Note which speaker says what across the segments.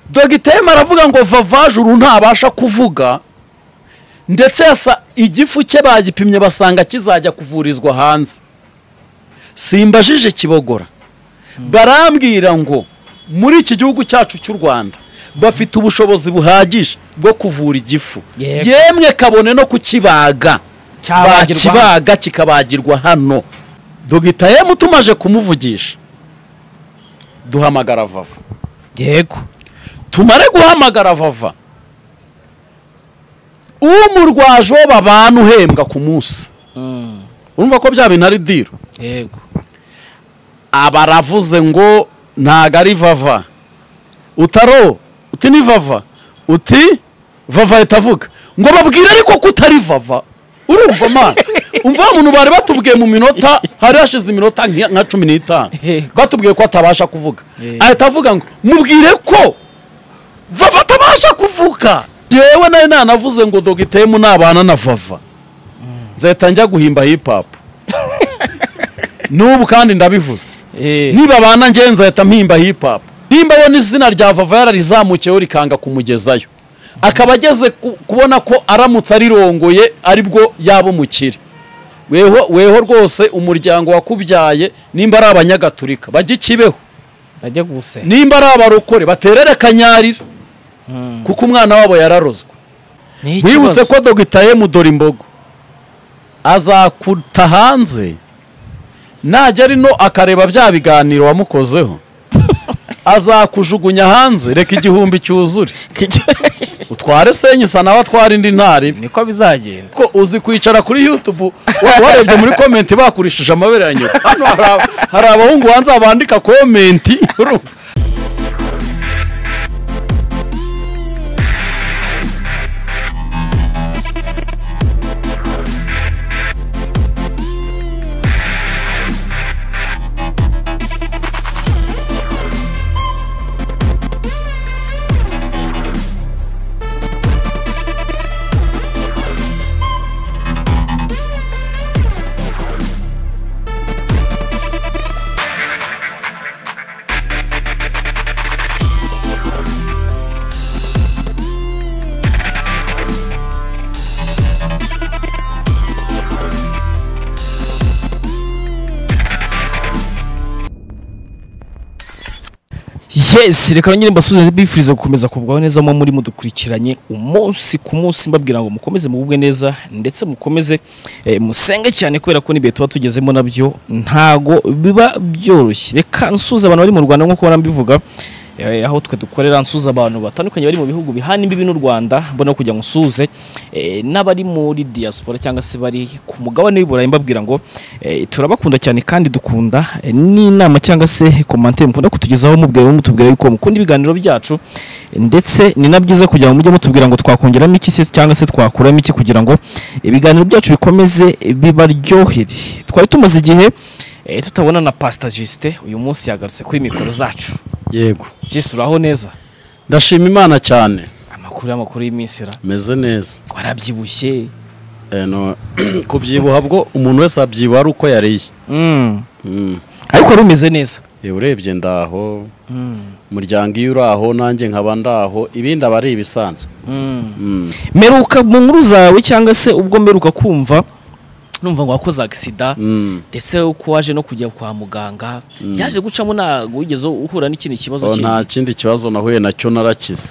Speaker 1: Dogiteri aravuga ngo Vavajuru ntabasha kuvuga ndetse yasa igifu cye bagipimye basanga kizajya kuvurizwa hanze. Simbajije Kibogora barambwira ngo muri iki gihugu cyacu cy'u Rwanda bafite ubushobozi buhagije bwo kuvura igifu, yemwe kabone no kukibaga bakibaga kikabagirwa hano. Dogiteri tumaje kumuvugisha duhamagara Vava.
Speaker 2: Yego
Speaker 1: tumare guhamagara Vava, umurwaje wo babana uhembwa ku munsi. Urumva ko bya bintu ari diro.
Speaker 2: Yego
Speaker 1: abaravuze ngo ntago ari Vava. Utaro uti ni Vava, uti Vava itavuga ngo babwire ariko ko utari Vava. Urumva man umva umuntu bari batubwiye mu minota hari hashize iminota nka 15 batubwiye ko atabasha kuvuga. Ahita avuga ngo mubwire ko Vava atabasha kuvuga. Yewe nayo nanavuze ngo Dogiteri nabana na Vava nzahita njya guhimba hip hop. Nubu kandi ndabivuze niba bana nge nzahita mpimba hip hop. Nimba wona izina rya Vava yararizamukiyeho rikanga kumugezayo, akaba ageze kubona ko aramutse arirongoye aribwo yabo mukiri. Weho rwose umuryango wakubyaye nimba ari abanyagatulika bajye Kibeho,
Speaker 2: bajye guse,
Speaker 1: nimba ari abarokore baterere Kanyarira kuko umwana wabo yararozwe. Wibutse ko Dogiteri Mudora Imbogo azakuta hanze najya ari no akareba bya biganiro wamukozeho azakujugunya hanze. Reka igihumbi cyuzure utware senyusa nawe atwara indi ntari.
Speaker 2: Niko bizagenda
Speaker 1: ko uzi kwicara kuri YouTube warebye muri comment bakurishije amabere yanyu. Hano hari abahungu banza bandika comment.
Speaker 2: Yes, reka nyine mbasuze bifuriza gukomeza kubwaho neza mu muri mudukurikiranye umunsi ku munsi, mbabwira ngo mukomeze mubugwe neza ndetse mukomeze musenge cyane kubera ko nibe tuba tugezemo nabyo ntago biba byoroshye. Reka nsuza abantu bari mu Rwanda nko barambivuga, aho twe dukorera nsuza abantu batandukanye bari mu bihugu bihana imbibi n'u Rwanda, mbona kujya nsuze n'abari muri diaspora cyangwa se bari ku mugabane w'Iburayi, mbabwira ngo turabakunda cyane kandi dukunda n'inama cyangwa se commentaire mukunda kutugezaho mutubwira yuko mukunda ibiganiro byacu, ndetse ni nabyiza kugira ngo mujye mutubwira ngo twakongeramo iki se cyangwa se twakuramo iki kugira ngo ibiganiro byacu bikomeze bibaryohere. Twari tumaze igihe tutabona na Pastor Justin, uyu munsi yagarutse kuri mikoro zacu.
Speaker 1: Yego
Speaker 2: Justin uraho neza?
Speaker 1: Ndashima Imana cyane.
Speaker 2: Amakuru y'imisira
Speaker 1: meze neza.
Speaker 2: Warabyibushye?
Speaker 1: No kubyibuha bwo umuntu wese abyibuha ari uko yariye.
Speaker 2: Ariko rumeze neza.
Speaker 1: Urebye ndaho umuryango iyo uraho nanjye nkaba ndaho, ibindi abari ibisanzwe.
Speaker 2: Meruka mu nkuru zawe cyangwa se ubwo meruka kumva numva ngo wakoze accident ndetse uko waje no kujya kwa muganga byaje gucamo nago wigeze uhura n'ikindi kibazo
Speaker 1: kindi? Nta kindi kibazo nahuye nacyo, narakize.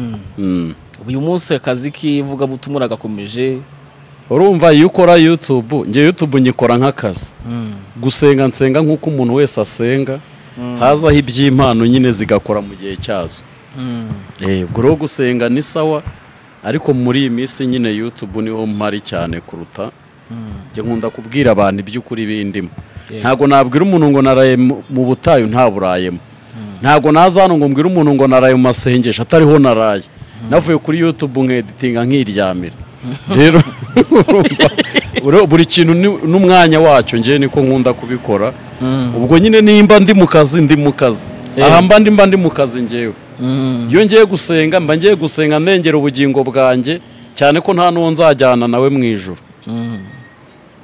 Speaker 2: Uyu munsi akazi kivuga butumura gakomeje.
Speaker 1: Urumva iyo ukora YouTube, nge YouTube nyikora nk'akazi. Gusenga nsenga nk'uko umuntu wese asenga, hazaho iby'impano nyine zigakora mu gihe cyazo. Ubwo gusenga ni sawa, ariko muri iyi minsi nyine YouTube niho mpari cyane kuruta. Nge nkunda kubwira abantu iby'ukuri bindimo. Ntago nabwira umuntu ngo naraye mu butayu ntaburayemo. Ntago naza hano ngo mbwira umuntu ngo naraye mu masengesho atariho naraye. Navuye kuri YouTube nk'editinga nkiryamira. Rero buri kintu n'umwanya wacyo nge niko nkunda kubikora. Ubwo nyine nimba ndi mu kazi aha mba ndi mu kazi ngewe. Iyo ngiye gusenga mba ngiye gusenga ndengera ubugingo bwanjye cyane ko nta n'uwo nzajyana nawe mu ijuru.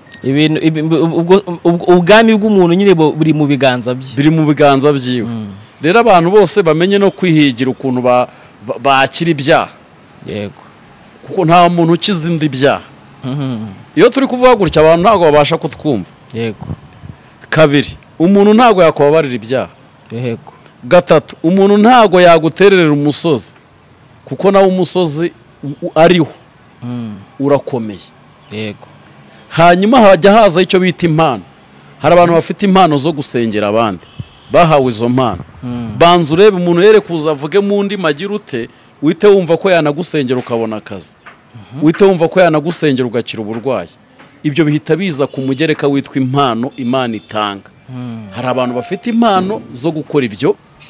Speaker 2: Ubwami bw'umuntu nyine buri mu biganza bye.
Speaker 1: Biri mu biganza byiwe. rero abantu bose bamenye no kwihigira ukuntu bakira ibyaha,
Speaker 2: yego,
Speaker 1: kuko nta muntu ukiza indi byaha. Iyo turi kuvuga gutya abantu ntabwo babasha kutwumva.
Speaker 2: yego.
Speaker 1: Kabiri, umuntu ntabwo yakubabarira ibyaha.
Speaker 2: yego.
Speaker 1: Gatatu, umuntu ntabwo yagutererera umusozi, kuko nawe umusozi ariho urakomeye.
Speaker 2: yego.
Speaker 1: Hanyuma hajya haza icyo bita impano. Hari abantu bafite impano zo gusengera abandi, bahawe izo mpano. Banza urebe umuntu yere kuza avuge mu ndi magira ute, uhite wumva ko yanagusengera ukabona akazi, uhite wumva ko yanagusengera ugakira uburwayi. Ibyo bihita biza ku mugereka witwa impano Imana itanga. Hari abantu bafite impano zo gukora ibyo,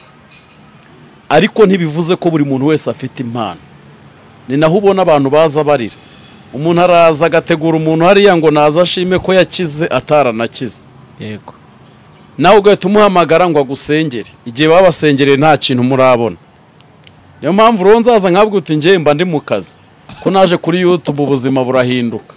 Speaker 1: ariko ntibivuze ko buri muntu wese afite impano. Ni naho ubona abantu baza barira. Umuntu araza agategura umuntu hariya ngo naza ashime ko yakize ataranakize.
Speaker 2: yego.
Speaker 1: Nawe ugahita umuhamagara ngo agusengere, igihe babasengereye nta kintu murabona. Niyo mpamvu rero nzaza nkabwira uti njye mba ndi mu kazi, ko naje kuri YouTube ubuzima burahinduka.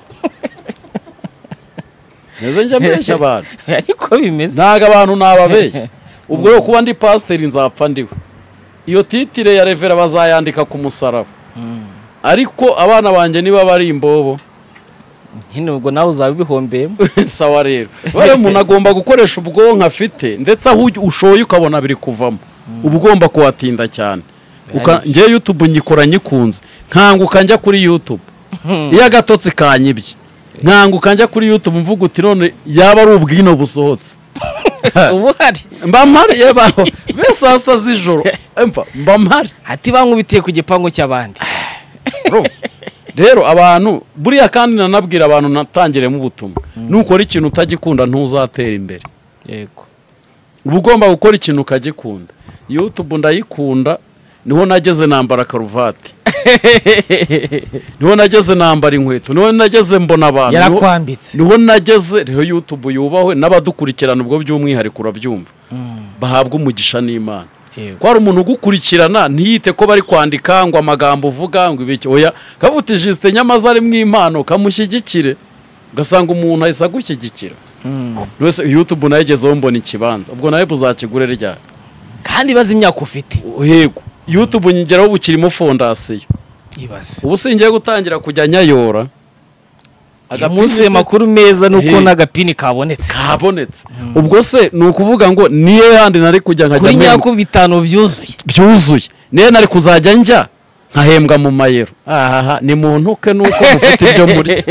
Speaker 1: Neze njya mbeshya abantu,
Speaker 2: ariko bimeze
Speaker 1: ntago abantu nababeshya. Ubwo rero kuba ndi pasiteri nzapfa ndiwe. Iyo titire ya revera bazayandika ku musaraba. Ariko abana banjye niba bari imbobo,
Speaker 2: nyine ubwo nawe uzaba ubihombeyemo.
Speaker 1: sawa rero. Rero umuntu agomba gukoresha ubwonko afite, ndetse aho ushoye ukabona biri kuvamo. Uba ugomba kuhatinda cyane. Njye YouTube nyikora nyikunze, nkanguka njya kuri YouTube. Iyo agatotsi kanyibye, nkanguka njya kuri YouTube mvuga uti none yaba ari ubwino busohotse.
Speaker 2: ubu hari
Speaker 1: Mba mpari yebaho besasa z'ijoro, mba mpari
Speaker 2: ati bankubitiye ku gipangu cy'abandi.
Speaker 1: Rero abantu buriya kandi nanabwira abantu natangiremo ubutumwa, nukora ikintu utagikunda ntuzatera imbere.
Speaker 2: yego.
Speaker 1: Uba ugomba gukora ikintu ukagikunda. YouTube ndayikunda, niho nageze nambara karuvati, niho nageze nambara inkweto, niho nageze mbona abantu,
Speaker 2: yarakwambitse,
Speaker 1: niho nageze. Rero YouTube yubahwe n'abadukurikirana, ubwo by'umwihariko urabyumva, bahabwa umugisha n'Imana. Ko hari umuntu ugukurikirana ntiyite ko bari kwandika ngo amagambo uvuga ngo ibiki, oya kavuta Justin nyamaza ari mw'impano kamushyigikire, ugasanga umuntu ahise agushyigikira. Wese YouTube nayigezeho mbona ikibanza, ubwo nawe buzakigure ryari
Speaker 2: kandi bazi imyaka ufite.
Speaker 1: Yego, YouTube nyigeraho bukirimo fondasiyo.
Speaker 2: ibaze
Speaker 1: Ubu singiye gutangira kujya nyayora
Speaker 2: umunsi makuru meza nuko n'agapini kabonetse.
Speaker 1: Ubwo se ni ukuvuga ngo niyo yandi nari kujya nkajya
Speaker 2: kuri nyako bitanu byuzuye
Speaker 1: niyo nari kuzajya njya nkahembwa mu mayero. Ni muntu ke nuko mufite ibyo muri.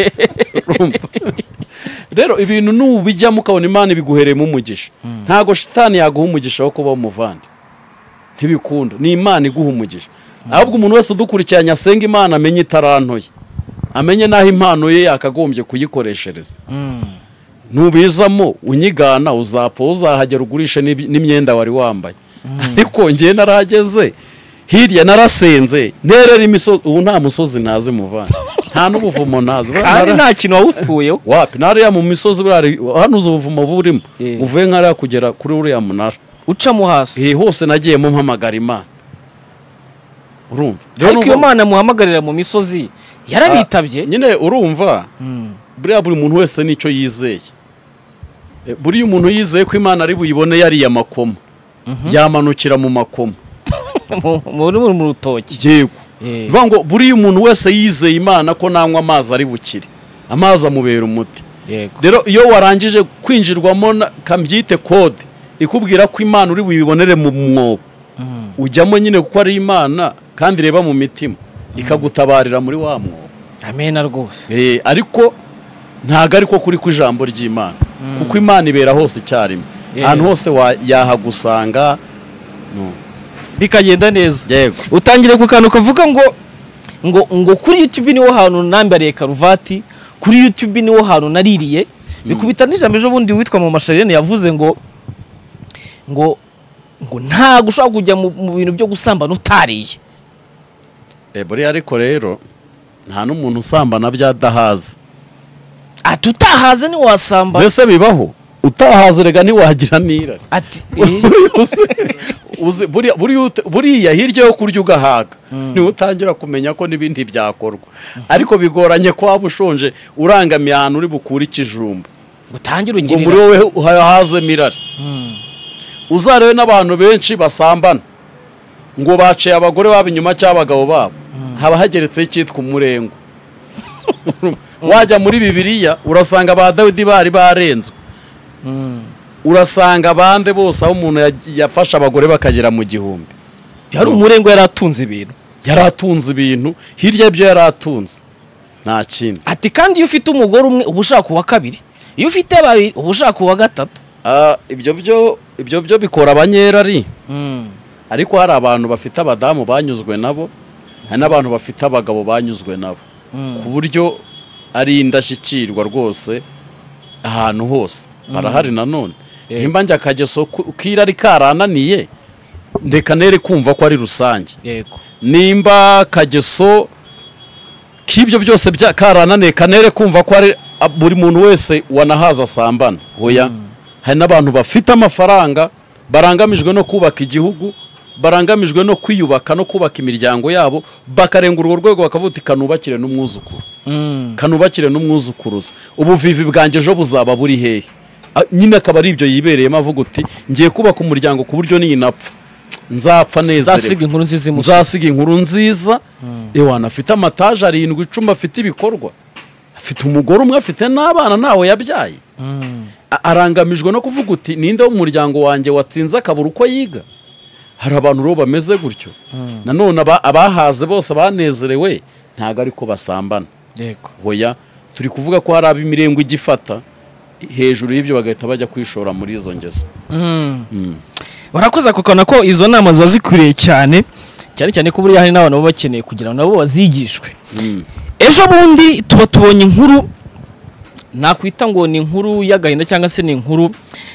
Speaker 1: Rero ibintu nubijyamo ukabona Imana ibiguhereyemo umugisha, ntago shitani yaguha umugisha wo kuba umuvandi, ntibikunda. Ni Imana iguha umugisha. Ahubwo umuntu wese udukurikiranye asenga Imana amenye itarantoye, amenye naho impano ye yakagombye kuyikoreshereza. Nubizamo unyigana uzapfa, uzahagera ugurishe n'imyenda wari wambaye. Ariko ngiye narageze hirya narasenze nterera imisozi. Ubu nta musozi nazi muvana, nta n'ubuvumo nazi,
Speaker 2: kandi nta kintu wawusuyeho.
Speaker 1: Wapi nariya mu misozi hano uzi ubuvumo burimo, uvuye nkariya kugera kuri uriya munara
Speaker 2: ucamo hasi.
Speaker 1: Hose nagiyemo mpamagara Imana. Urumva
Speaker 2: ariko iyo Mana muhamagarira mu misozi yarabitabye
Speaker 1: nyine. Urumva buriya buri muntu wese nicyo yizeye. Buriya umuntu yizeye ko Imana ari buyibone yari ya makoma, yamanukira mu makoma
Speaker 2: muri mu rutoki.
Speaker 1: Yego, vuga ngo buriya umuntu wese yizeye Imana ko nanywa amazi ari bukire, amazi amubera umuti. Rero iyo warangije kwinjirwamo kambyite code ikubwira ko Imana uri buyibonere mu mwobo, ujyamo nyine kuko ari Imana kandi reba mu mitima ikagutabarira muri wa mwobo.
Speaker 2: Amena rwose.
Speaker 1: Ariko ntago ariko kuri ku ijambo ry'Imana, kuko Imana ibera hose icyarimwe, ahantu hose yahagusanga
Speaker 2: bikagenda neza.
Speaker 1: Yego,
Speaker 2: utangire ku kantu kavuga ngo kuri YouTube niho hantu nambariye karuvati, kuri YouTube niho hantu naririye. Bikubita n'ijambo ejo bundi witwa mu masharene yavuze ngo ntago ushobora kujya mu bintu byo gusambana utariye.
Speaker 1: Buriya ariko rero nta n'umuntu usambana byadahaza.
Speaker 2: Ati utahaze ntiwasamba.
Speaker 1: Mbese bibaho utahaze rega ntiwagira n'irari.
Speaker 2: Ati
Speaker 1: buriya hirya yo kurya ugahaga niwe utangira kumenya ko n'ibindi byakorwa. Ariko bigoranye ko waba ushonje urangamiye ahantu uri bukure ikijumba
Speaker 2: utangira ugira
Speaker 1: ngo muri wowe hazemo irari. uzarebe n'abantu benshi basambana ngo baciye abagore babo inyuma cy'abagabo babo haba hageretseho icyitwa umurengo. Wajya muri Bibiliya urasanga ba Dawidi bari barenzwe, urasanga abande bose aho umuntu yafashe abagore bakagera mu 1000.
Speaker 2: Yari umurengo yaratunze ibintu,
Speaker 1: yaratunze ibintu hirya y'ibyo yaratunze nta kindi.
Speaker 2: ati kandi iyo ufite umugore umwe uba ushaka uwa kabiri, iyo ufite babiri uba ushaka uwa gatatu.
Speaker 1: Ibyo byo bikora abanyerari, ariko hari abantu bafite abadamu banyuzwe nabo, hari n'abantu bafite abagabo banyuzwe nabo, ku buryo ari indashyikirwa rwose ahantu hose barahari. Nanone nimba njya akageso kirari karananiye ndeka nere kumva ko ari rusange. Nimba kageso k'ibyo byose karananiye kanere kumva ko ari buri muntu wese wanahaza asambana. Hoya, hari n'abantu bafite amafaranga barangamijwe no kubaka igihugu, barangamijwe no kwiyubaka no kubaka imiryango yabo, bakarenga urwo rwego bakavuga kanubakire n'umwuzukuru, kanubakire n'umwuzukuruza. Ubuvivi bwanjye ejo buzaba buri hehe? Nyine akaba ari ibyo yibereyemo avuga uti ngiye kubaka umuryango ku buryo ninapfa nzapfa neza, nzasiga inkuru nziza. Ewana afite amataje 7 icumi, afite ibikorwa, afite umugore umwe, afite n'abana ntawe yabyaye. Arangamijwe no kuvuga uti ninde wo umuryango wanjye watsinze akabura uko yiga. Hari abantu rero bameze gutyo. Nanone abahaze bose banezerewe ntago ariko basambana. Hoya, turi kuvuga ko hari abimirengo igifata hejuru y'ibyo bagahita bajya kwishora muri izo ngeso.
Speaker 2: Barakoza kukana ko izo nama ziba zikwiriye cyane cyane ko buriya hari n'abantu baba bakeneye kugira ngo nabo bazigishwe. Ejo bundi tuba tubonye inkuru, nakwita ngo ni inkuru y'agahinda cyangwa se ni inkuru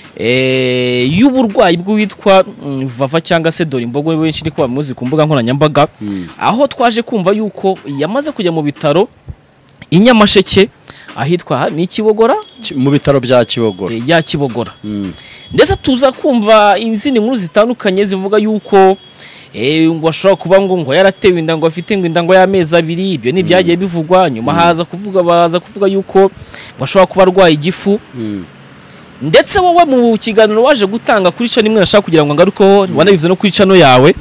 Speaker 2: y'uburwayi bw'uwitwa Vava cyangwa se Dore Imbogo, benshi niko bamuzi ku mbuga nkoranyambaga, aho twaje kumva yuko yamaze kujya mu bitaro i Nyamasheke ahitwa ni Kibogora,
Speaker 1: mu bitaro bya Kibogora,
Speaker 2: ya Kibogora. Ndetse tuza kumva izindi nkuru zitandukanye zivuga yuko ngo ashobora kuba ngo yaratewe inda, ngo afite ngo inda ngo y'amezi 2. Ibyo ni byagiye bivugwa, nyuma baza kuvuga yuko bashobora kuba arwaye igifu. Ndetse wowe mu kiganiro waje gutanga kuri channel imwe nashaka kugira ngo ngaruko wanabivuze no kuri channel yawe,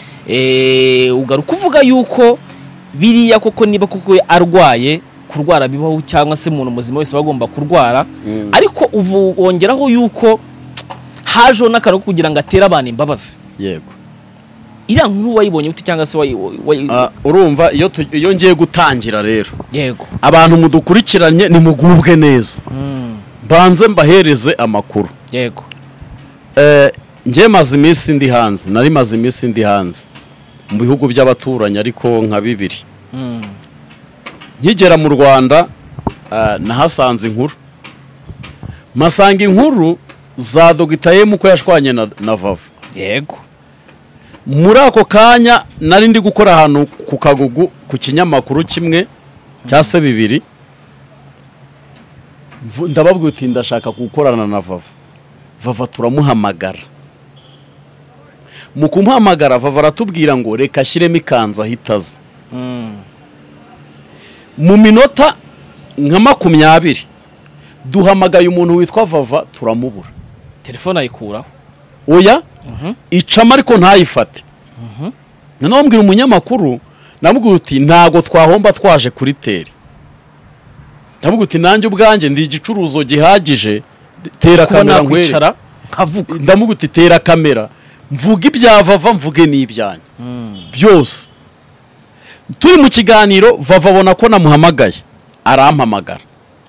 Speaker 2: ugaruka uvuga yuko biriya koko niba koko arwaye, kurwara bibaho cyangwa se umuntu muzima wese bagomba kurwara, ariko wongeraho yuko hajo n'akantu kugira ngo atera abantu imbabazi.
Speaker 1: Yego,
Speaker 2: iriya nkuru wayibonye uti cyangwa se
Speaker 1: urumva iyo ngiye gutangira rero,
Speaker 2: yego,
Speaker 1: abantu mudukurikiranye ni mugubwe neza, banze mbahereze amakuru.
Speaker 2: Yego,
Speaker 1: ngiye maze iminsi ndi hanze, nari maze iminsi ndi hanze mu bihugu by'abaturanyi ariko nka 2. Nkigera mu Rwanda nahasanze inkuru, masanga inkuru za Dr. M ko yashwanye na Vava.
Speaker 2: Yego,
Speaker 1: muri ako kanya nari ndi gukora ahantu ku Kagugu ku kinyamakuru kimwe cya se 2, ndababwiye uti ndashaka gukorana na Vava turamuhamagara. Mu kumuhamagara Vava aratubwira ngo reka ashyiremo ikanza ahitaza. Mu minota nka 20 duhamagaye umuntu witwa Vava turamubura,
Speaker 2: telefone ayikuraho.
Speaker 1: Oya, icama ariko ntayifate. Noneho mbwira umunyamakuru, namubwira uti ntago twahomba twaje kuri teri. Ndamubwira uti nanjye ubwanjye ndi igicuruzo gihagije, tera kamera nkwicara
Speaker 2: nkavuga.
Speaker 1: Ndamubwira uti tera kamera mvuga ibya Vava, mvuge n'ibyanjye byose. Turi mu kiganiro Vava abona ko namuhamagaye, arampamagara.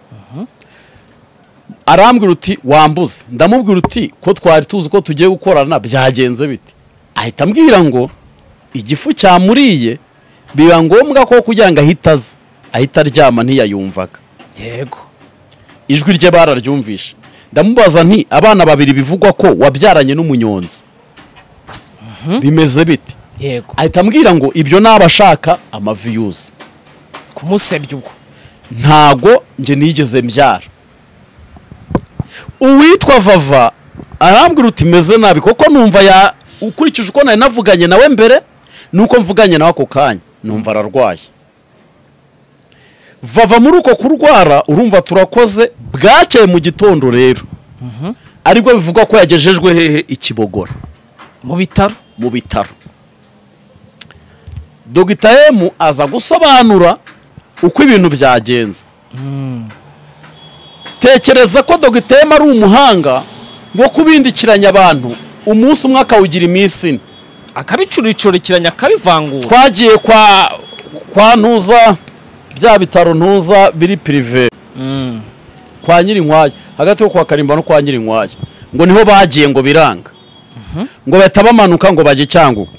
Speaker 1: Arambwira uti wambuze. Ndamubwira uti ko twari tuzi ko tugiye gukorana byagenze bite. Ahita ambwira ngo igifu cyamuriye, biba ngombwa ko kugira ngo ahita aryama ntiyayumvaga.
Speaker 2: Yego,
Speaker 1: ijwi rye bararyumvisha. Ndamubaza nti abana 2 bivugwa ko wabyaranye n'umunyonzi, bimeze bite?
Speaker 2: Yego,
Speaker 1: ahita ambwira ngo ibyo nabashaka amaviews
Speaker 2: kumusebya ubwo
Speaker 1: ntago nje nigeze mbyara. Uwitwa Vava arambwira uti meze nabi koko, numva ukurikije uko nari navuganye nawe mbere nuko mvuganye nawe ako kanya, numva ararwaye. Vava muri uko kurwara urumva turakoze, bwakeye mu gitondo rero aribwo bivugwa ko yagejejwe hehe ikibogora
Speaker 2: mu bitaro.
Speaker 1: Dr. M aza gusobanura uko ibintu byagenze. Tekereza ko Dr. M ari umuhanga wo kubindikiranya abantu umunsi umwe akawugira iminsi ine,
Speaker 2: akabicuricurikiranya akabivangura.
Speaker 1: Twagiye kwa Ntuza, bya bitaro Ntuza biri privé, kwa Nyirinkwaya, hagati yo kwa Karimba no kwa Nyirinkwaya, ngo niho bagiye ngo biranga, ngo bahita bamanuka ngo bajye Cyangugu.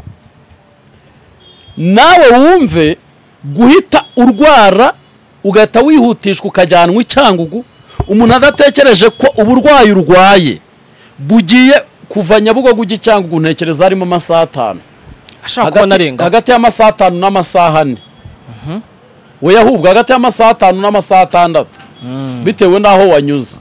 Speaker 1: Nawe wumve guhita urwara ugahita wihutishwa ukajyanwa Cyangugu, umuntu adatekereje ko uburwayi urwaye bugiye kuva Nyabugogo ujya Cyangugu, ntekereza harimo amasaha 5,
Speaker 2: ashaka kuba narenga
Speaker 1: hagati y'amasaha 5 n'amasaha 4. We ahubwo hagati y'amasaha 5 n'amasaha 6, bitewe naho wanyuze.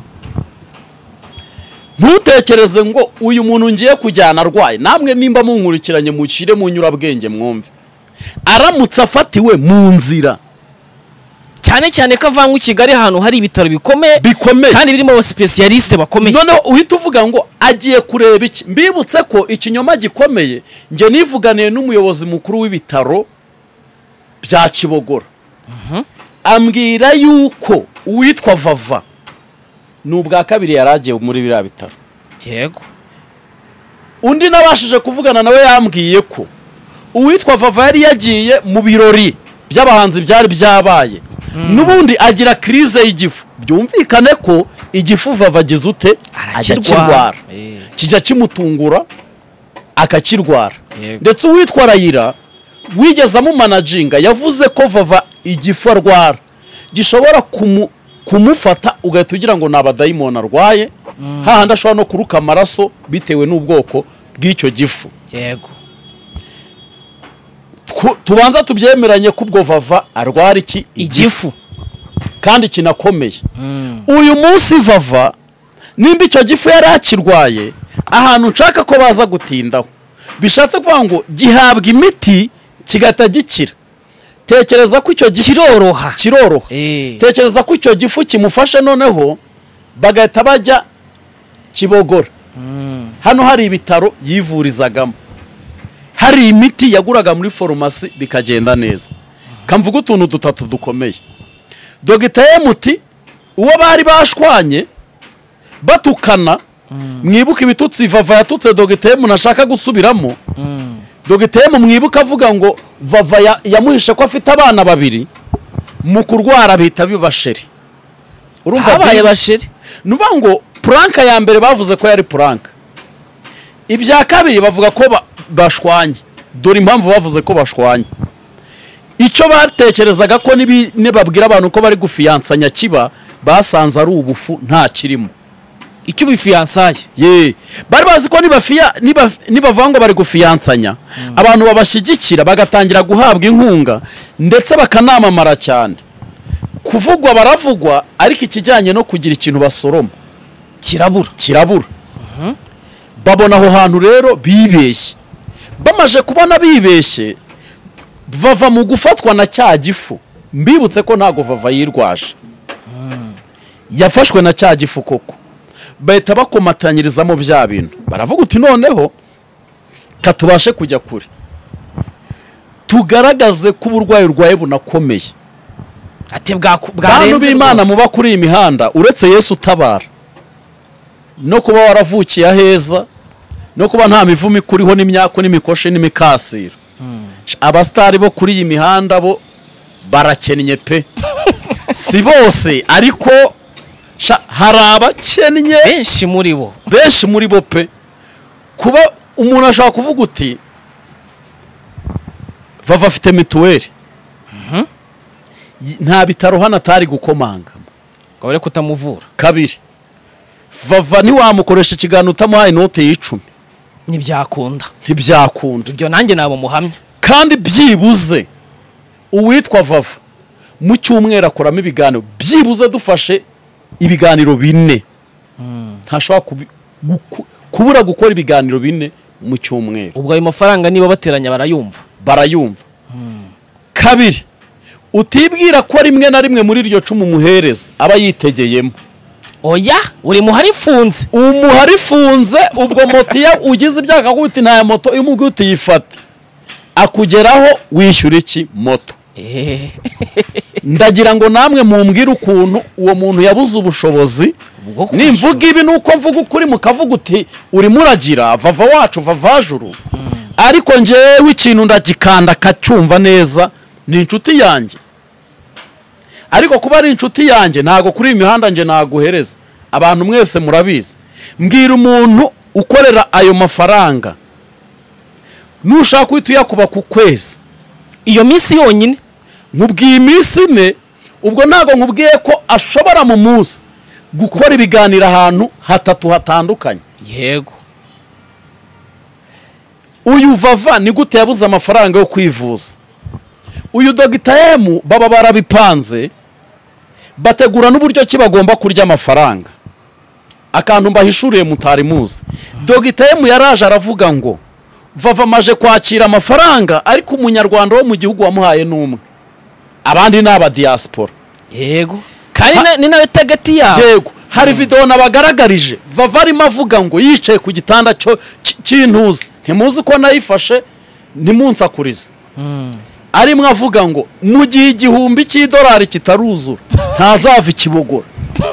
Speaker 1: Ntutekereze ngo uyu muntu ngiye kujyana arwaye. Namwe nimba munkurikiranye mushire mu nyurabwenge mwumve, aramutse afatiwe mu nzira,
Speaker 2: cyane ko avangwa Kigali ahantu hari ibitaro bikomeye kandi birimo aba specialiste bakomeye,
Speaker 1: noneho uhita uvuga ngo agiye kureba iki. Mbibutse ko ikinyoma gikomeye, nge nivuganiye n'umuyobozi mukuru w'ibitaro bya Kibogora, ambwira yuko uwitwa Vava n'ubwa kabiri yaragiye muri biriya bitaro.
Speaker 2: Yego,
Speaker 1: undi nabashije kuvugana nawe yambwiye ko uwitwa Vava yari yagiye mu birori by'abahanzi byari byabaye, n'ubundi agira crise y'igifu. Byumvikane ko igifu Vava agize ute, ajya kirwara, kijya kimutungura akakirwara. Ndetse uwitwa Rayira wigeze mu managinga yavuze ko Vava igifu arwara gishobora kumufata ugahita ugira ngo nabadayimoni arwaye, hahandi ashobora no kuruka amaraso bitewe n'ubwoko bw'icyo gifu.
Speaker 2: Yego,
Speaker 1: tubanza tubyemeranye ko ubwo Vava arwara iki, igifu, kandi kinakomeye. Uyu munsi Vava nimba icyo gifu yari akirwaye, ahantu nshaka ko baza gutindaho, bishatse kuvuga ngo gihabwa imiti kigata gikira. Tekereza ko icyo gifu kiroroha. Tekereza ko icyo gifu kimufashe, noneho bagahita bajya Kibogora. Hano hari ibitaro yivurizagamo, hari imiti yaguraga muri farumasi bikagenda neza. Kamvuga utuntu dutatu dukomeye. Dr. M uwo bari bashwanye batukana, mwibuka ibitutsi Vava yatutse Dr. M nashaka gusubiramo. Dr. M mwibuka avuga ngo Vava yamuhishe ko afite abana 2, mu kurwara bihita bibasheri. Urumva
Speaker 2: habaye basheri,
Speaker 1: nuva ngo prank ya mbere bavuze ko yari prank, ibya kabiri bavuga ko bashwanye. Dore impamvu bavuze ko bashwanye. Icyo batekerezaga ko nibabwira abantu ko bari gufiyansanya kiba, basanze ari ubufu nta kirimo.
Speaker 2: Icyo bifiyansaye,
Speaker 1: bari bazi ko nibavanga bari gufiyansanya, abantu babashyigikira bagatangira guhabwa inkunga ndetse bakanamamara cyane. Kuvugwa baravugwa, ariko ikijyanye no kugira ikintu basoroma kirabura. Babona aho hantu rero bibeshye. Bamaje kubona bibeshye, Vava mu gufatwa na cya gifu, mbibutse ko ntago Vava yirwaje, yafashwe na cya gifu koko, bahita bakomatanyirizamo bya bintu. Baravuga uti noneho katubashe kujya kure, tugaragaze ko uburwayi urwaye bunakomeye.
Speaker 2: Ati
Speaker 1: bantu b'Imana muba kuri iyi mihanda, uretse Yesu utabara, no kuba waravukiye aheza, no kuba nta mivumo ikuriho n'imyako n'imikoshe n'imikasiro, abastari bo kuri iyi mihanda bo barakennye pe. Si bose ariko hari abakennye benshi muri bo pe. Kuba umuntu ashaka kuvuga uti Vava afite mituweli, nta bitaro hano atari gukomanga
Speaker 2: ngo bare kutamuvura.
Speaker 1: Kabiri, Vava ntiwamukoresha ikiganiro utamuhaye inote y'10,
Speaker 2: ntibyakunda.
Speaker 1: Ibyo
Speaker 2: nanjye nabo muhamya.
Speaker 1: Kandi byibuze uwitwa Vava mu cyumweru akoramo ibiganiro byibuze dufashe ibiganiro 4. Ntashobora kubura gukora ibiganiro 4 mu cyumweru.
Speaker 2: Ubwo ayo mafaranga niba bateranya barayumva.
Speaker 1: Kabiri, utibwira ko rimwe na rimwe muri iryo 10 muhereza aba yitegeyemo.
Speaker 2: oya uri muhari ifunze
Speaker 1: umuhari ifunze ubwo moto iyo ugize ibyago akakubita ntaya moto imubwiye uti yifate akugeraho wishyura iki moto ndagira ngo namwe mumbwire ukuntu uwo muntu yabuze ubushobozi nimvuga ibi nuko mvuga ukuri mukavuga uti urimo uragira vava wacu vavajuru ariko njyewe ikintu ndagikanda kacyumva neza ni inshuti yanjye ariko kuba ari inshuti yanjye ntago kuri iyi mihanda nje naguhereza abantu mwese murabizi mbwira umuntu ukorera ayo mafaranga nushaka uhita uyakuba ku kwezi
Speaker 2: iyo minsi yonyine
Speaker 1: nkubwiye iminsi ine ubwo ntago nkubwiye ko ashobora mu munsi gukora ibiganiro ahantu hatatu hatandukanye
Speaker 2: yego
Speaker 1: uyu vava ni gute yabuze amafaranga yo kwivuza uyu dogitemu baba barabipanze bategura n'uburyo ki bagomba kurya amafaranga akantu mbahishuriye mutari muzi dogitemu yaraje aravuga ngo vava amaje kwakira amafaranga ariko umunyarwanda wo mu gihugu wamuhaye n'umwe abandi ni aba diaspora
Speaker 2: yego kandi ni nawe tagati yawe
Speaker 1: yego hari video nabagaragarije vava arimo avuga ngo yicaye ku gitanda cy'intuzi ntimuzi ko nayifashe ntimunsakurize arimo avuga ngo mu gihe igihumbi cy'idolari kitaruzura ntazava ikibogora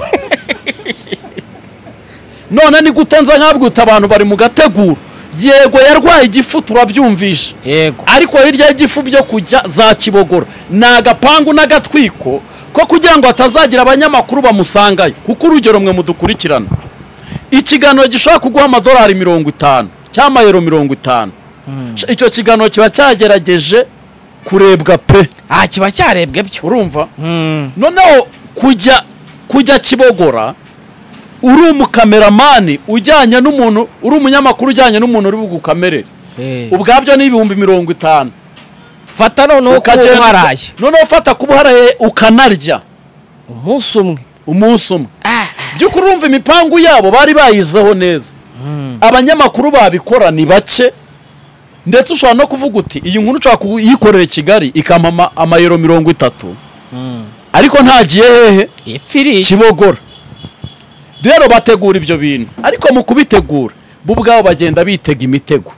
Speaker 1: none ni gutenza nkabwita abantu bari mu gateguro yego yarwaye igifu turabyumvisha
Speaker 2: yego
Speaker 1: ariko hirya y'igifu byo kujya za kibogora ni agapangu n'agatwiko ko kugira ngo atazagira abanyamakuru bamusangayo kuko urugero mwe mudukurikirana ikiganiro gishobora kuguha amadolari 50 cyangwa euro 50 icyo kiganiro kiba cyagerageje kurebwa pe
Speaker 2: kiba cyarebwe byo
Speaker 1: urumva noneho kujya kibogora uri umukameramani ujyanye n'umuntu uri umunyamakuru ujyanye n'umuntu uri bugukamerere ubwabyo ni 50
Speaker 2: fata noneho kubuharaye
Speaker 1: noneho fata kubuharaye ukanarya umunsi umwe by'ukuri urumva imipangu yabo bari bayizeho neza abanyamakuru babikora ni bake ndetse ushobora no kuvuga uti iyi nkuru ushaka kuyikorera Kigali ikamama amayero 30 ariko ntagiye hehe Kibogora rero bategura ibyo bintu ariko mu kubitegura bo ubwabo bagenda bitega imitego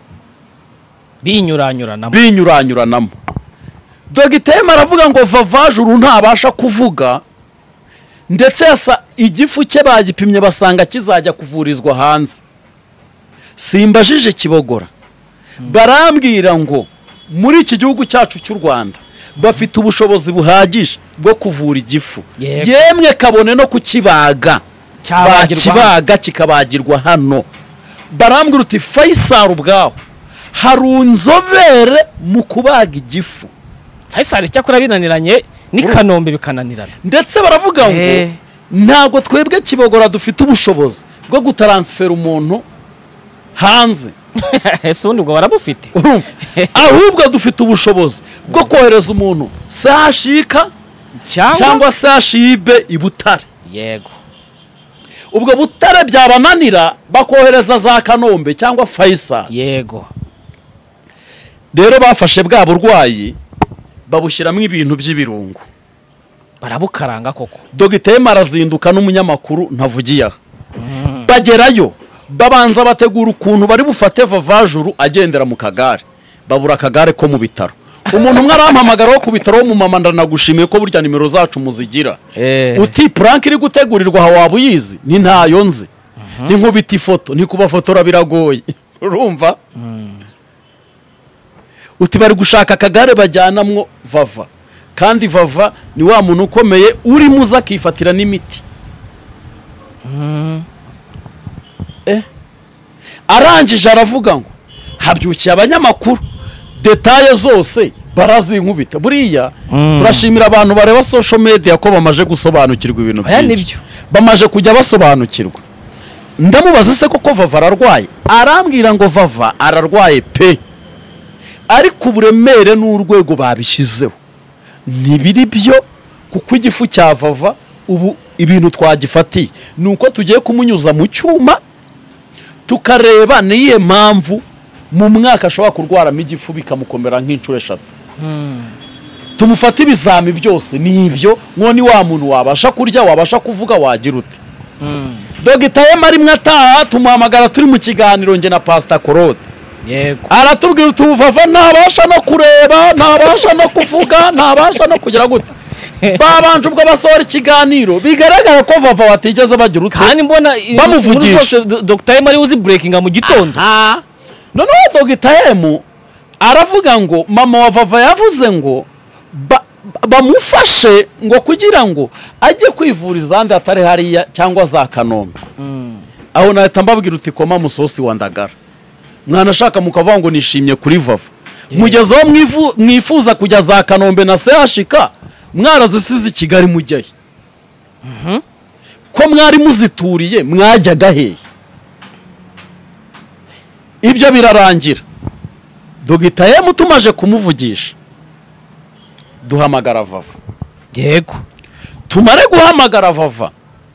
Speaker 1: binyuranyuranamo dogitemu aravuga ngo vavajuru ntabasha kuvuga ndetse yasa igifu cye bagipimye basanga kizajya kuvurizwa hanze simbajije Kibogora barambwira ngo muri iki gihugu cyacu cy'u Rwanda bafite ubushobozi buhagije bwo kuvura igifu yemwe kabone no kukibaga bakibaga kikabagirwa hano barambwira uti Faisal ubwaho hari inzobere mu kubaga igifu
Speaker 2: Faisal cyakora binaniranye ni Kanombe bikananirana
Speaker 1: ndetse baravuga ngo ntago twebwe Kibogora dufite ubushobozi bwo gutaransfera umuntu hanze
Speaker 2: ese undi ubwo barabufite
Speaker 1: ahubwo dufite ubushobozi bwo kohereza umuntu sashika cyangwa sashibe ibutare
Speaker 2: yego
Speaker 1: ubwo butare byabananira bakohereza za Kanombe cyangwa Faisal
Speaker 2: yego
Speaker 1: rero bafashe bwa burwayi babushyiramo ibintu by'ibirungo
Speaker 2: barabukaranga koko
Speaker 1: dogitemu arazinduka n'umunyamakuru ntavugiye bagerayo babanza bategura ukuntu bari bufate vavajuru agendera mu kagare babura akagare ko mu bitaro umuntu umwe arampamagara wo ku bitaro wo mu mama ndanagushimiye ko burya nimero zacu muzigira uti prank iri gutegurirwa aho waba uyizi ni ntayo nzi ni nkubita ifoto ni kubafotora biragoye urumva uti bari gushaka akagare bajyanamwo vava kandi vava ni wa muntu ukomeye uri muza akifatira n'imiti arangije aravuga ngo habyukiye abanyamakuru detaye zose barazinkubita buriya turashimira abantu bareba social media ko bamaje gusobanukirwa ibintu byinshi bamaje kujya basobanukirwa ndamubaza se koko vava ararwaye arambwira ngo vava ararwaye pe ariko uburemere n'urwego babishyizeho ntibiri byo kuko igifu cya vava ubu ibintu twagifatiye nuko tugiye kumunyuza mu cyuma tukareba niye mpamvu mu mwaka ashobora kurwaramo igifu bikamukomera nk'inshuro 3 tumufata ibizami byose nibyo nko ni wa muntu wabasha kurya wabasha kuvuga wagira ute Dogita Ema rimwe ataha tumuhamagara turi mu kiganiro nge na Pastor Claude.
Speaker 2: Yego.
Speaker 1: Aratubwira utuvava ntabasha no kureba, ntabasha no kuvuga, ntabasha no kugira gute. Babanje ubwo basohora ikiganiro bigaragara ko Vava watigeze bagira ute.
Speaker 2: Kandi mbona
Speaker 1: bamuvugisha
Speaker 2: Dr. Ema ari uzi breaking mu gitondo.
Speaker 1: Noneho Dogita Ema aravuga ngo mama wa Vava yavuze ngo bamufashe ngo kugira ngo ajye kwivuriza ahandi atari hariya cyangwa za Kanombe. Aho nahita mbabwira uti koma musosi wa Ndagara. Mwana ashaka mukavuga ngo nishimye kuri Vava. Mugezeho mwifuza kujya za Kanombe na Sehashika mwarazisize Kigali mujyayo. Ko mwari muzituriye mwajyaga hehe? Ibyo birarangira. Dogita Ema tumaje kumuvugisha duhamagara Vava.
Speaker 2: Yego.
Speaker 1: Tumare guhamagara Vava.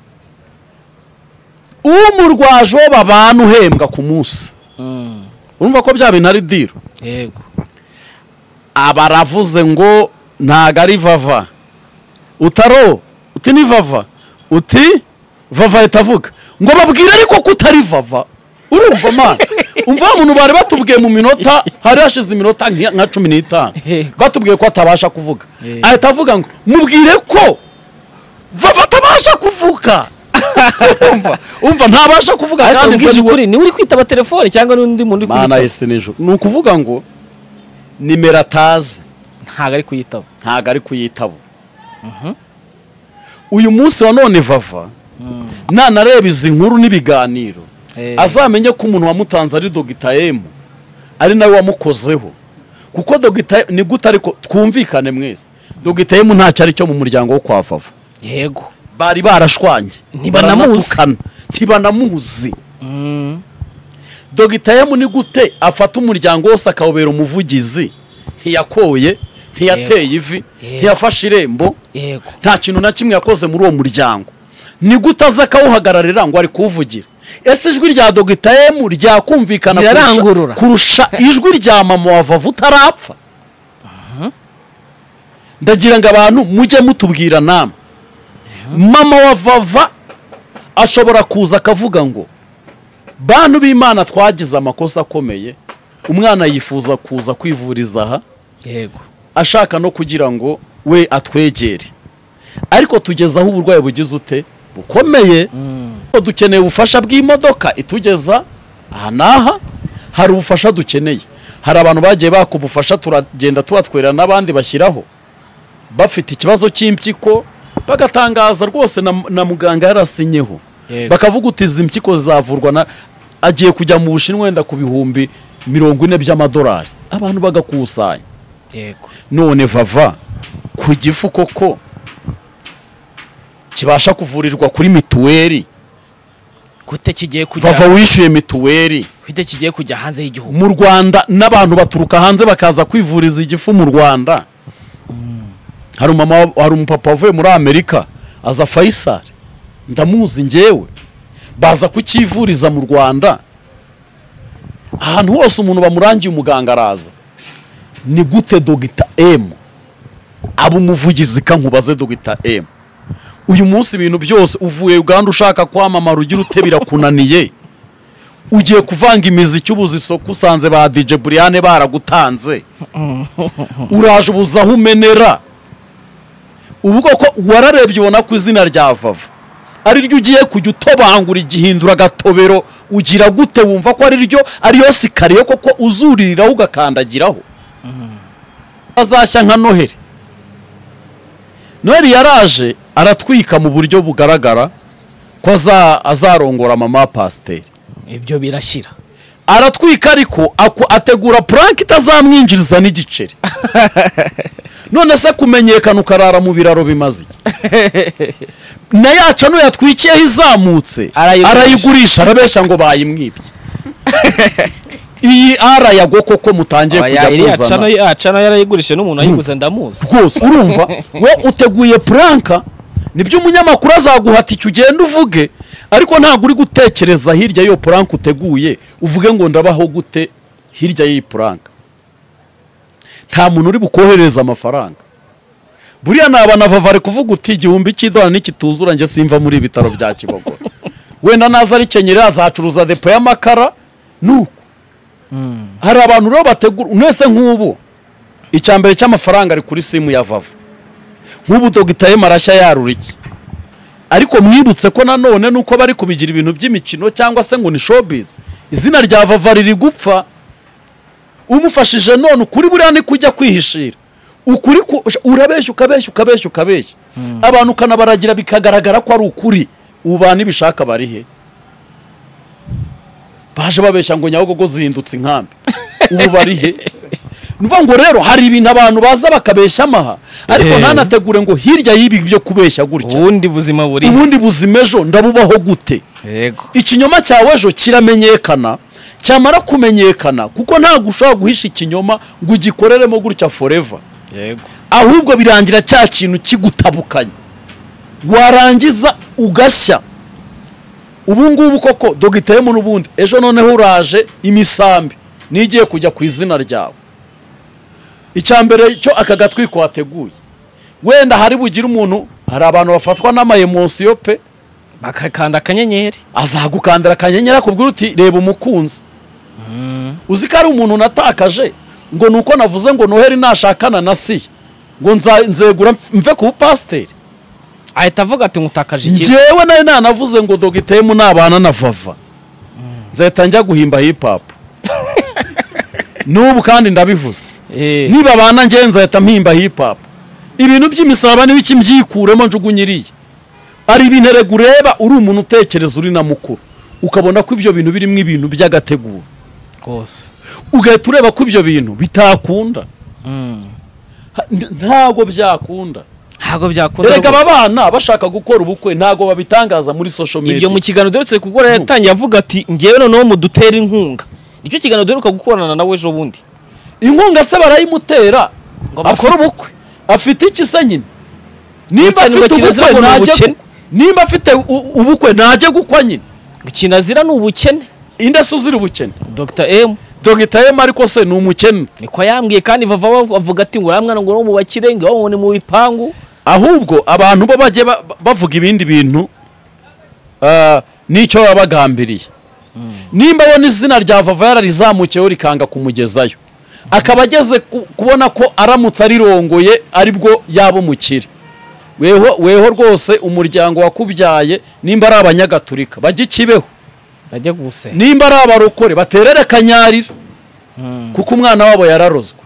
Speaker 1: Umurwaje babana uhembwa ku munsi. Urumva ko bya bintu ari diro.
Speaker 2: Yego.
Speaker 1: Abaravuze ngo ntago ari Vava. Utaro uti ni Vava. Uti Vava itavuga ngo babwire ariko ko utari Vava. Urumva man. Umva umuntu bari batubwiye mu minota hari hashize iminota nka 15 batubwiye ko atabasha kuvuga. Ahita avuga ngo mubwire ko Vava atabasha kuvuga. Umva ntabasha kuvuga
Speaker 2: kandi mbwije ni uri kwitaba telefone cyangwa n'undi muntu uri
Speaker 1: kwitaba. Mana yese nejo. Nukuvuga ngo nimero atazi
Speaker 2: ntago ari kuyitaba.
Speaker 1: Ntago ari kuyitaba. Uyu munsi wa none Vava nanareba izi nkuru n'ibiganiro azamenye ko umuntu wamutanze ari Dogita Ema ari nawe wamukozeho kuko Dogita ni gute ariko twumvikane mwese Dogita Ema ntacyo ari cyo mu muryango wo kwa Vava.
Speaker 2: Yego.
Speaker 1: Bari barashwanye ntibanamuzi. Dogita Ema ni gute afata umuryango wose akawubera umuvugizi ntiyakoye ntiyateye ivi ntiyafashe irembo nta kintu na kimwe yakoze muri uwo muryango. Ni gute aza akawuhagararira ngo ari kuvugira? Ese ijwi rya Dogita Ema ryakumvikana kurusha ijwi rya mama wa Vava utarapfa? Ndagira ngo abantu mujye mutubwira namwe. Mama wa Vava ashobora kuza akavuga ngo bantu b'Imana twagize amakosa akomeye, umwana yifuza kuza kwivuriza aha.
Speaker 2: Yego.
Speaker 1: Ashaka no kugira ngo we atwegere. Ariko tugezaho uburwayi bugize ute bukomeye. Dukeneye ubufasha bw'imodoka itugeza aha naha. Hari ubufasha dukeneye. Hari abantu bagiye bakubufasha turagenda tubatwerera n'abandi bashyiraho bafite ikibazo cy'impyiko bagatangaza rwose na muganga yarasinyeho. Bakavuga uti izi mpyiko zavurwa na agiye kujya mu Bushinwa wenda ku bihumbi 40 by'amadolari. Abantu bagakusanya.
Speaker 2: Yego.
Speaker 1: None Vava ku gifu koko kibasha kuvurirwa kuri mituweli
Speaker 2: gute kigiye kujya
Speaker 1: Vava wishyuye mituweli
Speaker 2: gute kigiye kujya hanze y'igihugu
Speaker 1: mu Rwanda n'abantu baturuka hanze bakaza kwivuriza igifu mu Rwanda. Hari umupapa wavuye muri Amerika aza Faisal ndamuzi ngewe baza kukivuriza mu Rwanda. Ahantu hose umuntu bamurangiye umuganga araza. Ni gute Dogita Ema aba umuvugizi kankubaze Dogita Ema uyu munsi ibintu byose uvuye Uganda ushaka kwamamara ugira utebira kunaniye ugiye kuvanga imiziki ubuze isoko usanze ba DJ Brian baragutanze uraje ubuzaho umenera ubwo ko wararebye ubona ko izina rya Vava ari ryo ugiye kujya utobangura igihindura gatobero ugira gute wumva ko ari ryo ariyo sikariye koko uzuririraho ugakandagiraho. Azashya nka Noheli. Noheli yaraje aratwika mu buryo bugaragara ko azarongora mama Pasiteri.
Speaker 2: Ibyo birashyira.
Speaker 1: Aratwika ariko ategura prank itazamwinjiriza n'igiceri. None se kumenyekana ukarara mu biraro bimaze iki? Na yaca no yatwikiyeho izamutse arayigurisha arabesha ngo bayimwibye. Iyi ara yago koko mutangiye kujya kuzana.
Speaker 2: Yacana yarayigurisha n'umuntu ayiguze ndamuzi.
Speaker 1: Rwose urumva we uteguye pranka nibyo umunyamakuru azaguhata icyo ugenda uvuge ariko ntabwo uri gutekereza hirya yo pranka uteguye uvuge ngo ndabaho gute hirya y'iyi pranka. Nta muntu uri bukohereza amafaranga. Buriya nabana Vava ari kuvuga uti igihumbi cy'idolari n'ikituzura nje simva muri ibitaro bya Kibogora. wenda naza ari kenyera azacuruza depo y'amakara nuko hari abantu rero bategura mwese nk'ubu icyambere cy'amafaranga ari kuri simu ya Vava nk'ubu Dogita M arashya yarura iki ariko mwibutse ko nanone nuko bari kubigira ibintu by'imikino cyangwa se ngo ni showbiz izina rya Vava riri gupfa umufashije none ukuri buriya ni kujya kwihishira ukuri urabeshya ukabeshya abantu kanabaragira bikagaragara ko ari ukuri ubana ibishaka bari he baje babeshya ngo Nyabugogo zihindutse inkambi ubu bari he nuvuga ngo rero hari ibintu abantu baza bakabeshya amaha ariko ntanategure ngo hirya y'ibi byo kubeshya gutya
Speaker 2: ubundi buzima
Speaker 1: ejo ndabubaho gute
Speaker 2: yego
Speaker 1: ikinyoma cyawe ejo kiramenyekana cyamara kumenyekana kuko ntabwo ushobora guhisha ikinyoma ngo ugikoreremo gutya forever
Speaker 2: yego
Speaker 1: ahubwo birangira cya kintu kigutabukanye warangiza ugashya ubu ngubu koko Dogita M n'ubundi ejo noneho uraje imisambi nigiye kujya ku izina ryawe icyambere cyo akagatwiko wateguye wenda hari bugira umuntu hari abantu bafatwa n'amayemonsiyo pe
Speaker 2: bakakanda akanyenyeri
Speaker 1: azagukandira akanyenyeri akubwira uti reba umukunzi uzi ko ari umuntu natakaje ngo nuko navuze ngo Noheli nashakana na siya ngo nzegura mve ku pasiteri
Speaker 2: ahita avuga ati ngutakaje iki
Speaker 1: njyewe nayo nanavuze ngo Dogita M nabana na Vava nzahita njya guhimba hip hop n'ubu kandi ndabivuze niba abana njye nzahita mpimba hip hop ibintu by'imisaraba n'ibiki mbyikuremo njugunyiriye ari ibintu rega ureba uri umuntu utekereza uri na mukuru ukabona ko ibyo bintu birimo ibintu by'agateguro
Speaker 2: rwose
Speaker 1: ugahita ureba ko ibyo bintu bitakunda ntago byakunda rega aba bana bashaka gukora ubukwe ntago babitangaza muri social media
Speaker 2: ibyo mu kiganiro duherutse gukora yatangiye avuga ati ngewe noneho mudutera inkunga nicyo kiganiro duheruka gukorana nawe ejo bundi
Speaker 1: inkunga se barayimutera ngo bakora ubukwe afite iki se nyine nimba afite ubukwe najye gukwa nyine
Speaker 2: kinazira ni ubukene
Speaker 1: inde suzira ubukene
Speaker 2: Dogita
Speaker 1: M ariko se ni umukene
Speaker 2: niko yambwiye kandi Vava bavuga ati ngo uramwana ngo no mu bakire ngo ni mu bipangu
Speaker 1: ahubwo abantu bo baje bavuga ibindi bintu nicyo babagambiriye nimba abona izina rya Vava yararizamukiyeho rikanga kumugezayo akaba ageze kubona ko aramutse arirongoye aribwo yaba umukire weho rwose umuryango wakubyaye nimba ari abanyagatulika bajye ikibeho
Speaker 2: bajye guse
Speaker 1: nimba ari abarokore baterere kanyarira kuko umwana wabo yararozwe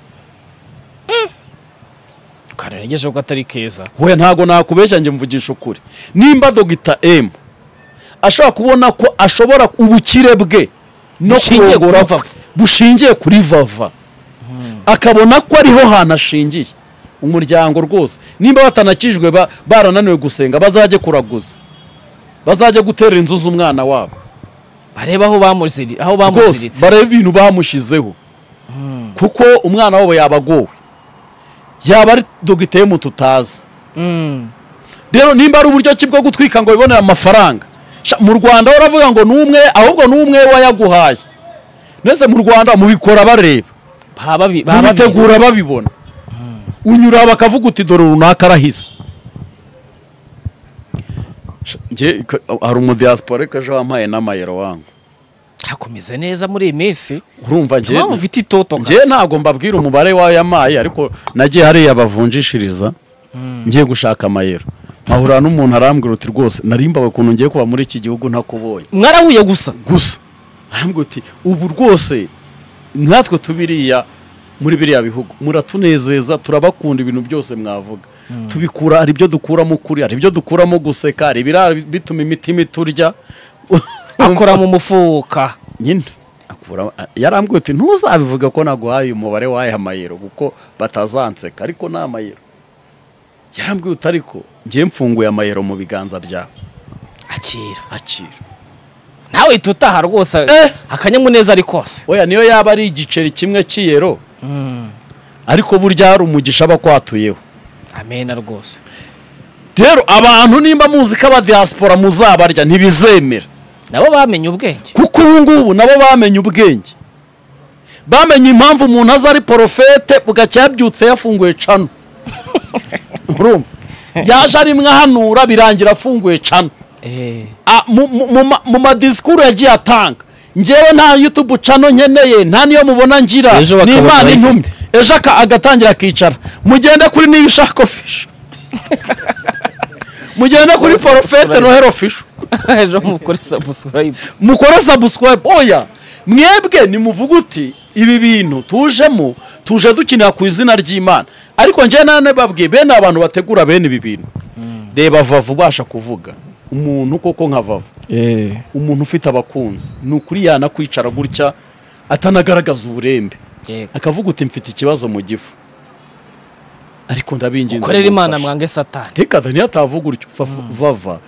Speaker 2: kararegeje ko atari keza
Speaker 1: we ntago nakubeshya nge mvugisha ukuri nimba Dogita M ashobora kubona ko ashobora ubukire bwe no kurongora bushingiye kuri Vava akabona ko ariho hanashingiye umuryango rwose nimba batanakijwe barananiwe gusenga bazajye kuraguza bazajye gutera inzu z'umwana wabo
Speaker 2: bareba aho bamuziritse
Speaker 1: bareba ibintu bamushizeho kuko umwana wabo yabagowe yaba ari Dogita M tutazi rero nimba ari uburyo ki bwo gutwika ngo bibonere amafaranga mu Rwanda uravuga ngo numwe ahubwo numwe wayaguhaye nese mu Rwanda mubikora bareba babitegura babibona unyura bakavuga uti dore runaka arahise nge hari umudiaspora kaje wampaye n'amayero wangu
Speaker 2: hakomeze neza muri iyi minsi
Speaker 1: urumva nge
Speaker 2: ufite itoto
Speaker 1: nge ntago mbabwira umubare wayo yamaye ariko nagiye hariya bavunjishiriza ngiye gushaka amayero nkahura n'umuntu arambwira uti rwose narimbawe ukuntu ngiye kuba muri iki gihugu ntakuboye
Speaker 2: mwarahuye gusa
Speaker 1: arambwira uti ubu rwose natwe tubiriya muri biriya bihugu muratunezeza turabakunda ibintu byose mwavuga tubikura hari ibyo dukuramo ukuri hari ibyo dukuramo guseka hari bituma imitima iturya
Speaker 2: akora mu mufuka
Speaker 1: nyine yarambwiye uti ntuzabivuga ko naguhaye umubare w'aya mayero kuko batazanseka ariko ni amayero yarambwiye uti ariko ngiye mfunguye amayero mu biganza byawe akira
Speaker 2: nawe tutaha rwose akanyamuneza ari kose
Speaker 1: oya niyo yaba ari igiceri kimwe cy'iyero ariko burya hari umugisha bakwatuyeho
Speaker 2: amena rwose
Speaker 1: rero abantu nimba muzi ko abadiaspora muzabarya ntibizemera
Speaker 2: nabo bamenye ubwenge
Speaker 1: kuko ubu ngubu nabo bamenye ubwenge bamenye impamvu umuntu aza ari porofete bugacyabyutse yafunguye cano urumva yaje ari mwahanura birangira afunguye cano mu madisikuru yagiye atanga njyewe nta YouTube channel nkeneye nta niyo mubona ngira ni Imana intumye ejo agatangira akicara mugende kuri niba ushaka official mugende kuri Prophet Noheli official
Speaker 2: ejo
Speaker 1: mukore subscribe oya mwebwe nimuvuga uti ibi bintu tuje dukinira ku izina ry'Imana ariko nje nane babwiye bene abantu bategura bene ibi bintu reba Vava ubasha kuvuga umuntu koko nka Vava umuntu ufite abakunzi nukuri yana kwicara gutya atanagaragaza uburembe akavuga uti mfite ikibazo mu gifu ariko ndabinginze
Speaker 2: korera Imana mwange Satani
Speaker 1: tekada niyo atavuga uryo Vava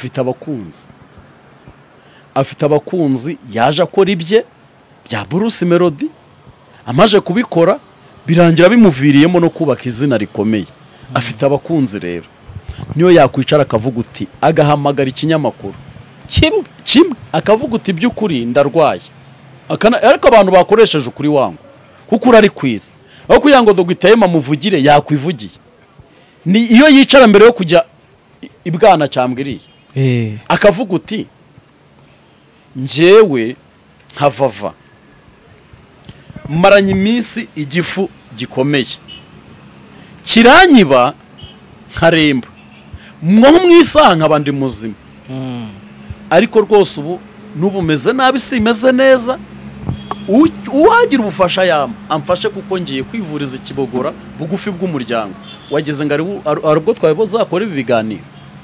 Speaker 1: afite abakunzi yaje akora ibye bya Bruce Melody amaje kubikora birangira bimuviriyemo no kubaka izina rikomeye afite abakunzi rero niyo yakwicara akavuga uti agahamagara ikinyamakuru kimwe akavuga uti by'ukuri ndarwaye ariko abantu bakoresheje ukuri wangu kuko urari kwiza aho kugira ngo dogitema muvugire yakwivugiye ni iyo yicara mbere yo kujya ibwana cyambwiriye akavuga uti njyewe nka Vava maranye iminsi igifu gikomeye kiranyiba nkaremba mwo mwisaha nk'abandi muzima ariko rwose ubu nubumeze nabi simeze neza uwagira ubufasha amfashe kuko ngiye kwivuriza ikibogora bugufi bw'umuryango wageze ngo arubwo twabozakora ibi biganiro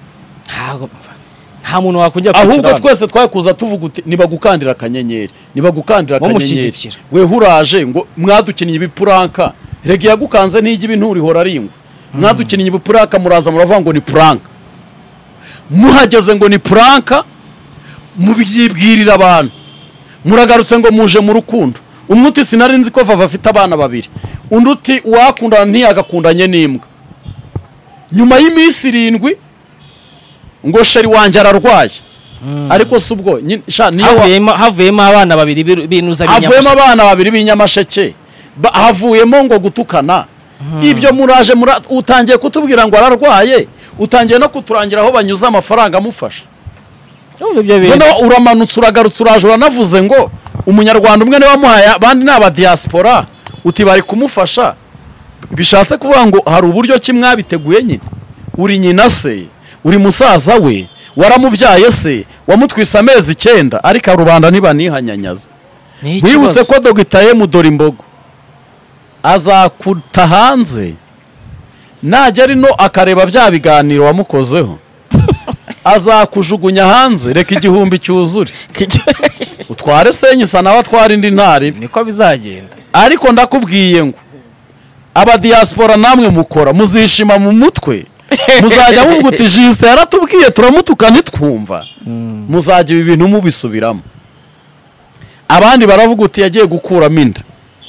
Speaker 2: nta muntu wakujya kwicara
Speaker 1: ahubwo twese twakuza tuvuga uti nibagukandira akanyenyeri we huraje ngo mwadukinnye ibipuranka rege yagukanze n'igi ibintu urihora ringwa mwadukinnye ibipuranka muraza muravuga ngo ni puranka muhageze ngo ni puranka mubibwirira abantu muragarutse ngo muje mu rukundo umuti sinari nzi ko Vava afite abana babiri undi uti wakundana ntiyagakundanye n'imbwa nyuma y'iminsi 7 ngo sheri wanje ararwaye ariko subwo
Speaker 2: havuyemo abana babiri
Speaker 1: b'inyamasheke havuyemo ngo gutukana ibyo muraje utangiye kutubwira ngo ararwaye utangiye no kuturangira aho banyuza amafaranga amufasha uramanutse uragarutse uraje uranavuze ngo umunyarwanda umwe niwe wamuhaye abandi ni aba diaspora uti bari kumufasha bishatse kuvuga ngo hari uburyo ki mwabiteguye nyine uri nyina se uri musaza we waramubyaye se wamutwise amezi 9 ariko rubanda ntibanihanyanyaza wibutse ko dogitaye mudora imbogo azakuta hanze najya rino akareba bya biganiro wamukozeho azakujugunya hanze reka igihumbi cyuzure utware senyisa nawe atwara indi ntari
Speaker 2: niko bizagenda
Speaker 1: ariko ndakubwiye ngo aba diaspora namwe mukora muzishima mu mutwe muzajya muvuga uti Jiste yaratubwiye turamutuka ntitwumva muzajya ibi bintu mubisubiramo abandi baravuga uti yagiye gukuramo inda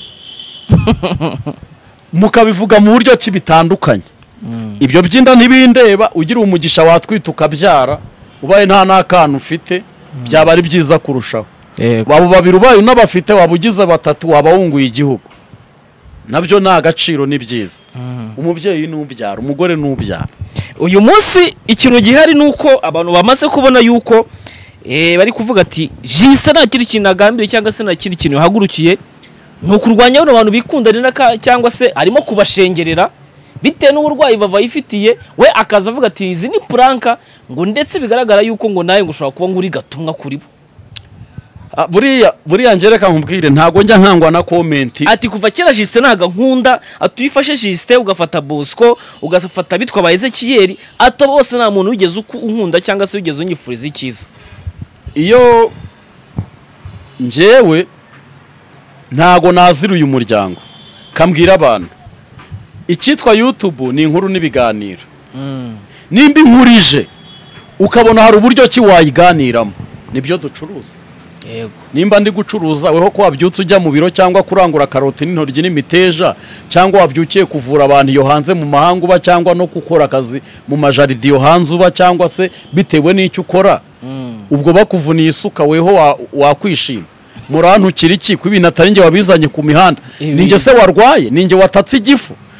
Speaker 1: mukabivuga mu buryo kibitandukanye ibyo byinda ntibindeba ugira umugisha watwita ukabyara ubaye nta nakana ufite byaba ari byiza kurushaho wabo babiri ubaye unabafite wabugize batatu waba wunguye igihugu nabyo nta gaciro ni byiza umubyeyi n'ubyara umugore n'ubyara
Speaker 2: uyu munsi ikintu gihari nuko abantu bamaze kubona yuko bari kuvuga ati Jiste nta kiri kintu agambiriye cyangwa se nta kiri kintu yahagurukiye ntukurwanya abantu bikundanira cyangwa se arimo kubashengerera bitewe n'uburwayi Vava yifitiye we akaza avuga ati izi ni puranka ngo ndetse bigaragara yuko ngo nawe ngo ushobora kuba nguri gatumwa kuri bo
Speaker 1: buriya ngereka nkubwire ntago njya nkangwa na comment
Speaker 2: ati kuva kera Jiste naga nkunda atuyifashe Jiste ugafata Bosco ugafata bitwa ba Ezekiel ato bose nta muntu wigeze unkunda cyangwa se wigeze unyifuriza ikiza
Speaker 1: iyo njewe ntago naziruye umuryango kambwira abantu icyitwa YouTube ni inkuru n'ibiganiro nimba inkurije ukabona hari uburyo ki wayiganiramo nibyo ducuruza
Speaker 2: yego
Speaker 1: nimba ndi gucuruza weho ko wabyutse ujya mu biro cyangwa kurangura karoti n'intoryi n'imiteja cyangwa wabyukiye kuvura abantu yo hanze mu mahanga uba cyangwa no gukora akazi mu majaridi yo hanze uba cyangwa se bitewe n'icyo ukora ubwo bakuvuniye isuka weho wakwishima murantukira iki ku ibintu atari nge wabizanye ku mihanda ninge se warwaye ninge watatse igifu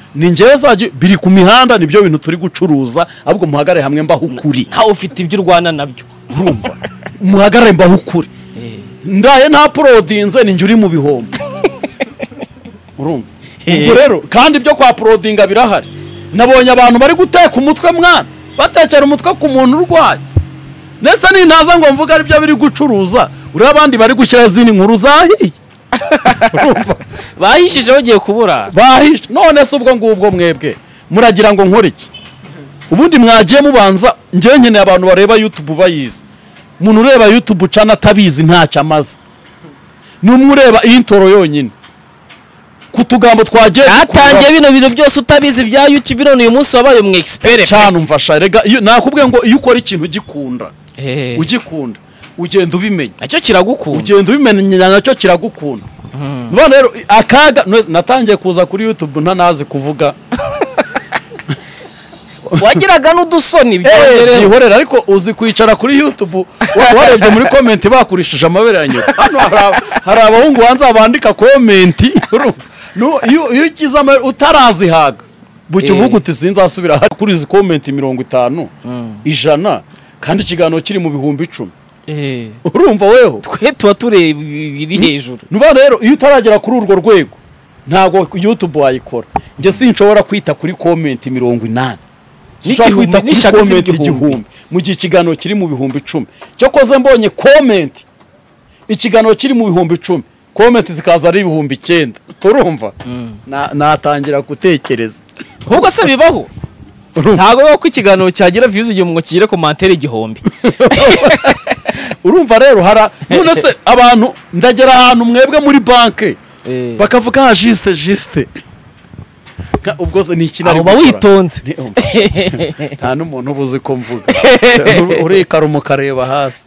Speaker 1: ni njyewe zaje biri ku mihanda nibyo bintu turi gucuruza ahubwo muhagare hamwe mbaho ukuri
Speaker 2: ntawe ufite ibyo urwana nabyo
Speaker 1: urumva muhagare mbaho ukuri ndaye nta prodinze ni njye uri mu bihombo urumva ubwo rero kandi ibyo kwa prodinga birahari nabonye abantu bari guteka umutwe mwana batekera umutwe ku muntu urwaye nese nintaza ngo mvuga ari byo biri gucuruza uri abandi bari gushyira izindi nkuru zahiye
Speaker 2: bahishije bagiye kubura
Speaker 1: bahishe none se ubwo ngubwo mwebwe muragira ngo nkore iki ubundi mwagiye mubanza njyewe nkeneye abantu bareba YouTube bayizi umuntu ureba YouTube cana atabizi ntacyo amaze n'umwe ureba intro yonyine kutugambo twagiye
Speaker 2: atangiye bino bintu byose utabizi bya YouTube none uyu munsi wabaye mu expert
Speaker 1: cyane umfasha rega nakubwiye ngo iyo ukora ikintu ugikunda ugikunda ugenda ubimenya
Speaker 2: nacyo kiragukunda
Speaker 1: ugenda ubimenya nacyo kiragukunda none rero akaga natangiye kuza kuri YouTube ntanazi kuvuga
Speaker 2: wagiraga n'udusoni
Speaker 1: byihorera ariko uzi kwicara kuri YouTube warebye muri comment bakurishije amabere yanyu hano hari abahungu banza bandika comment iyo ukiza utarazihaga bucyo uvuga uti sinzasubira kuri izi comment 50 100 kandi ikiganiro kiri mu bihumbi 10 urumva weho
Speaker 2: twe tuba tureba biri hejuru
Speaker 1: nuba rero iyo utaragera kuri urwo rwego ntago YouTube wayikora nje sinshobora kwita kuri comment 80 Nishaka kwita kuri comment igihumbi mu gihe ikiganiro kiri mu bihumbi 10 cyo koze mbonye comment ikiganiro kiri mu bihumbi 10 comment zikaza ari ibihumbi 9 urumva natangira gutekereza
Speaker 2: ahubwo se bibaho ntago bako ikiganiro cyagira views igihe umuntu kigire commentaire igihumbi
Speaker 1: urumva rero none se abantu ndagera ahantu mwebwe muri banke bakavuga juste ubwo se ni ikinari
Speaker 2: aba witonze
Speaker 1: nta n'umuntu ubuze ko mvuga urikara umukareba hasi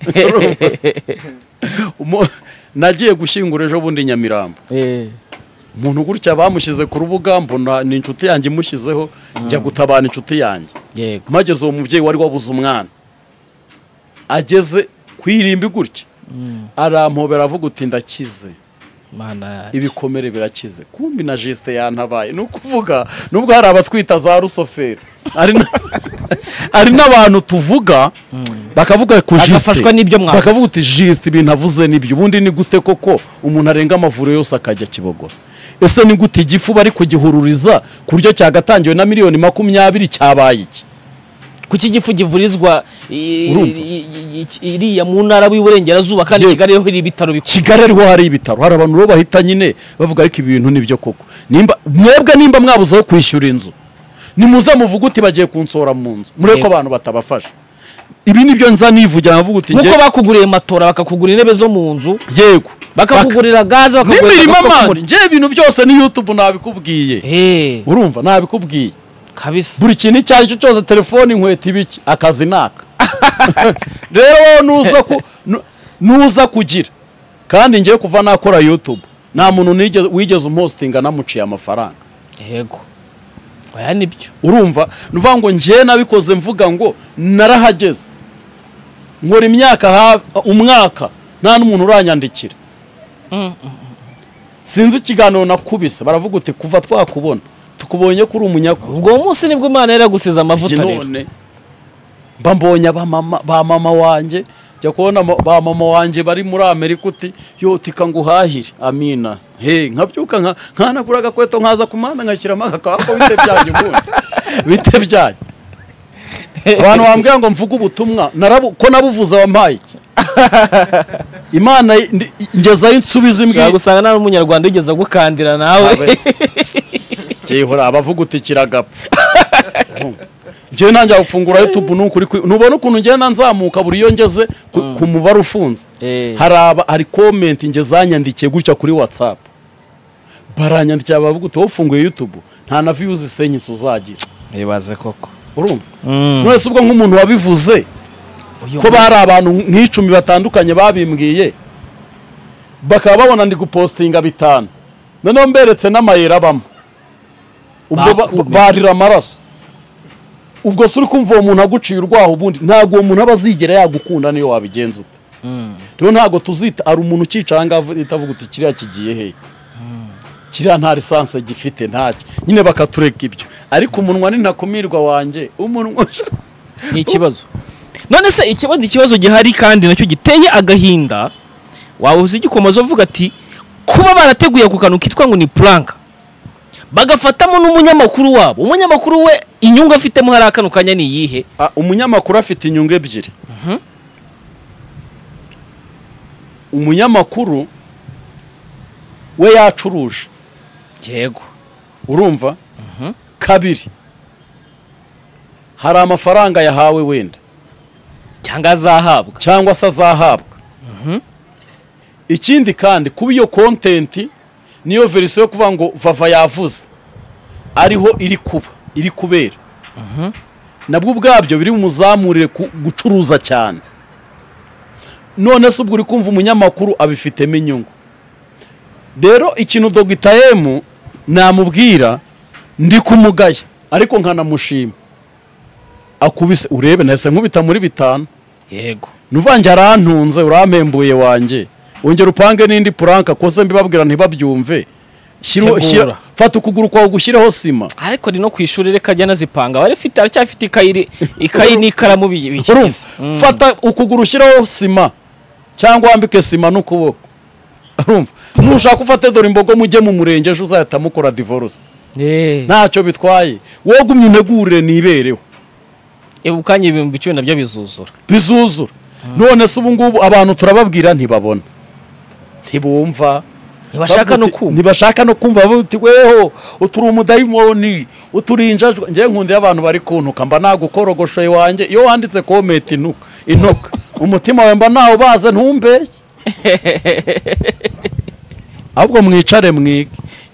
Speaker 1: nagiye gushyingura ejo bundi Nyamirambo umuntu gutya bamushyize ku rubuga mbona ni inshuti yanjye imushyizeho njya gutabana inshuti yanjye mageze uwo mubyeyi wari wabuze umwana ageze kwirimbi gutya arampobera avuga uti ndakize ibikomere birakize kumbi na juste yantabaye nukuvuga nubwo hari abatwita za rusoferi ari n'abantu tuvuga bakavuga ku juste bakavuga uti juste ibintu avuze nibyo ubundi ni gute koko umuntu arenga amavuro yose akajya Kibogora ese ni gute igifu bari kugihururiza kuryo cyagatangiwe na miliyoni 20 cyabaye iki
Speaker 2: kuki igifu givurizwa iriya mu ntara y'Iburengerazuba kandi Kigali ho iri ibitaro bikuru
Speaker 1: Kigali ariho hari ibitaro hari abantu bahita nyine bavuga ariko ibintu nibyo koko mwebwe nimba mwabuzeho kwishyura inzu nimuza muvuga uti bagiye kunsora mu nzu mureko abantu batabafasha ibi nibyo nza nivugira navuga uti
Speaker 2: nkuko bakuguriye matora bakakugura intebe zo mu nzu
Speaker 1: yego
Speaker 2: bakakugurira gaze
Speaker 1: bakakugurira nje ibintu byose ni YouTube nabikubwiye urumva nabikubwiye
Speaker 2: kabisa
Speaker 1: buri kintu cyari cyo cyose telefone inkweto ibiki akazi naka rero nuza kugira kandi ngiye kuva nakora YouTube nta muntu wigeze umhostinga namuciye amafaranga
Speaker 2: yego aya nibyo
Speaker 1: urumva nuvuga ngo ngiye nabikoze mvuga ngo narahageze nkora imyaka umwaka nta n'umuntu uranyandikira sinzi ikiganiro nakubise baravuga uti kuva twakubona tukubonye kuri umunyako
Speaker 2: ubwo munsi nibwo Imana yaragusize amavuta rero
Speaker 1: mba mbonye ba mama wanjye jya kubona ba mama wanjye bari muri Amerika uti yo tika nguhahire amina nkabyuka nkanagura agakweto nkaza kumana nkashyiramo akako bite byanyu abantu bambwira ngo mvuge ubutumwa ko nabuvuza wampaye iki Imana ngezayo insubiza imbwi
Speaker 2: gusanga nta n'umunyarwanda ugeze gukandira nawe
Speaker 1: cyehora abavuga uti kiragapfa je nanjye gufungura YouTube n'ukuri nubona ukuntu ngenda nzamuka buri iyo ngeze ku mubare ufunze hari comment ngezanyandikiye gutya kuri WhatsApp baranyandikiye bavuga uti ufunguye YouTube nta na views isenyise uzagira
Speaker 2: bibaze koko
Speaker 1: urumva none ubwo nk'umuntu wabivuze ko bari abantu nk'icumi batandukanye babimbwiye bakaba babona ndi gupostinga 5 none mberetse n'amayera bamo ubwo barira amaraso ubwo suri kumva umuntu aguciye urwaho ubundi ntago uwo muntu abazigera yagukunda niyo wabigenza ute rero ntago tuzita ari umuntu ukicara ngaho itavuga uti kiriya kigiye he kiriya nta lisansi gifite ntacyo nyine bakatureka ibyo ariko umunwa ni ntakumirwa wanjye umunwa
Speaker 2: ni ikibazo. None se ikibazo gihari kandi nacyo giteye agahinda, wawe uzi igikomozo uvuga ati kuba barateguye ku kantu kitwa ngo ni prank bagafatamo n'umunyamakuru wabo. Umunyamakuru we inyungu afitemo hari akanu kanya ni iyihe?
Speaker 1: Umunyamakuru afite inyungu ebyiri. Umunyamakuru we yacuruje,
Speaker 2: yego,
Speaker 1: urumva. Kabiri, hari amafaranga yahawe wenda cyangwa se azahabwa. Ikindi kandi kuba iyo content niyo verisiyo yo kuvuga ngo Vava yavuze ariho iri kubera nabwo ubwabyo biri muzamurire gucuruza cyane. None se ubwo uri kumva umunyamakuru abifitemo inyungu. Rero ikintu Dr M namubwira ndi kumugaya ariko nkanamushima, akubise urebe nahise nkubita muri 5.
Speaker 2: Yego,
Speaker 1: nuvange arantunze urampembuye wanjye, wongera upange n'indi puranka koze mbibabwira ntibabyumve. Fata ukuguru kwawe gushyireho sima.
Speaker 2: Ariko ni no kwishuri reka jya nazipanga, aracyafite ikayi n'ikaramu bikiza.
Speaker 1: Fata ukuguru ushyireho sima cyangwa wambike sima n'ukuboko. Urumva nushaka ufate dore imbogo mujye mu murenge ejo uzahita mukora divorce. Ntacyo bitwaye, wowe gumye untegurire nibereho.
Speaker 2: Ukanye ibintu biciwe nabyo bizuzura.
Speaker 1: None se ubu ngubu abantu turababwira ntibabona, ntibumva, ntibashaka no kumva buti weho uturi umudayimoni uturinjajwe. Ngiye nkundira abantu bari kuntuka mba nagukorogoshoye wanjye iyo wanditse comment intoka umutima wawe mba nawo baze ntumbeshye. Ahubwo mwicare mwige.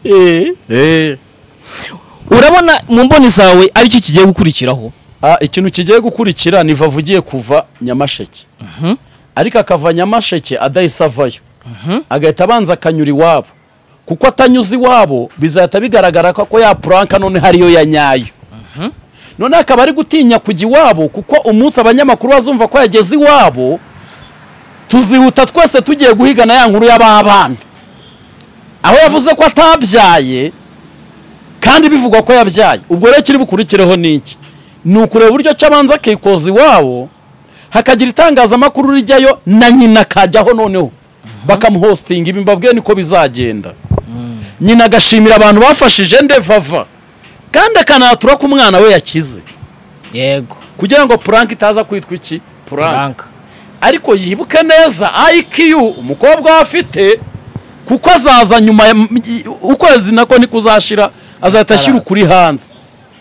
Speaker 2: Urabona mu mboni zawe ari cyo kigiye gukurikiraho?
Speaker 1: Ikintu kigiye gukurikira ni Vava ugiye kuva Nyamasheke. Ariko akava Nyamasheke adayisavayo. Agahita abanza akanyura iwabo, kuko atanyuze iwabo bizahita bigaragara ko ya prank none hariyo ya nyayo. None akaba ari gutinya kujya iwabo, kuko umunsi abanyamakuru bazumva ko yageze iwabo tuzihuta twese tugiye guhigana ya nkuru y'ababana, aho yavuze ko atabyaye kandi bivugwa ko yabyaye. Ubwo rero kiri bukurikireho niki ni ukureba uburyo cyabanza akikoza iwabo, hakagira itangazamakuru rijyayo na nyina kajyaho noneho bakamuhostinga. Ibi mbabwiye niko bizagenda. Nyina agashimira abantu bafashije nde Vava kandi akanatura ko umwana we yakize.
Speaker 2: Yego,
Speaker 1: kugira ngo prank itaza kwitwa iki prank. Ariko yibuke neza IQ umukobwa afite, kuko azaza nyuma ukwezi nako nikuzashira azatashyira ukuri hanze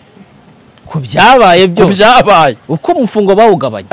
Speaker 2: ku byabaye byose, uko umufungo bawugabanya.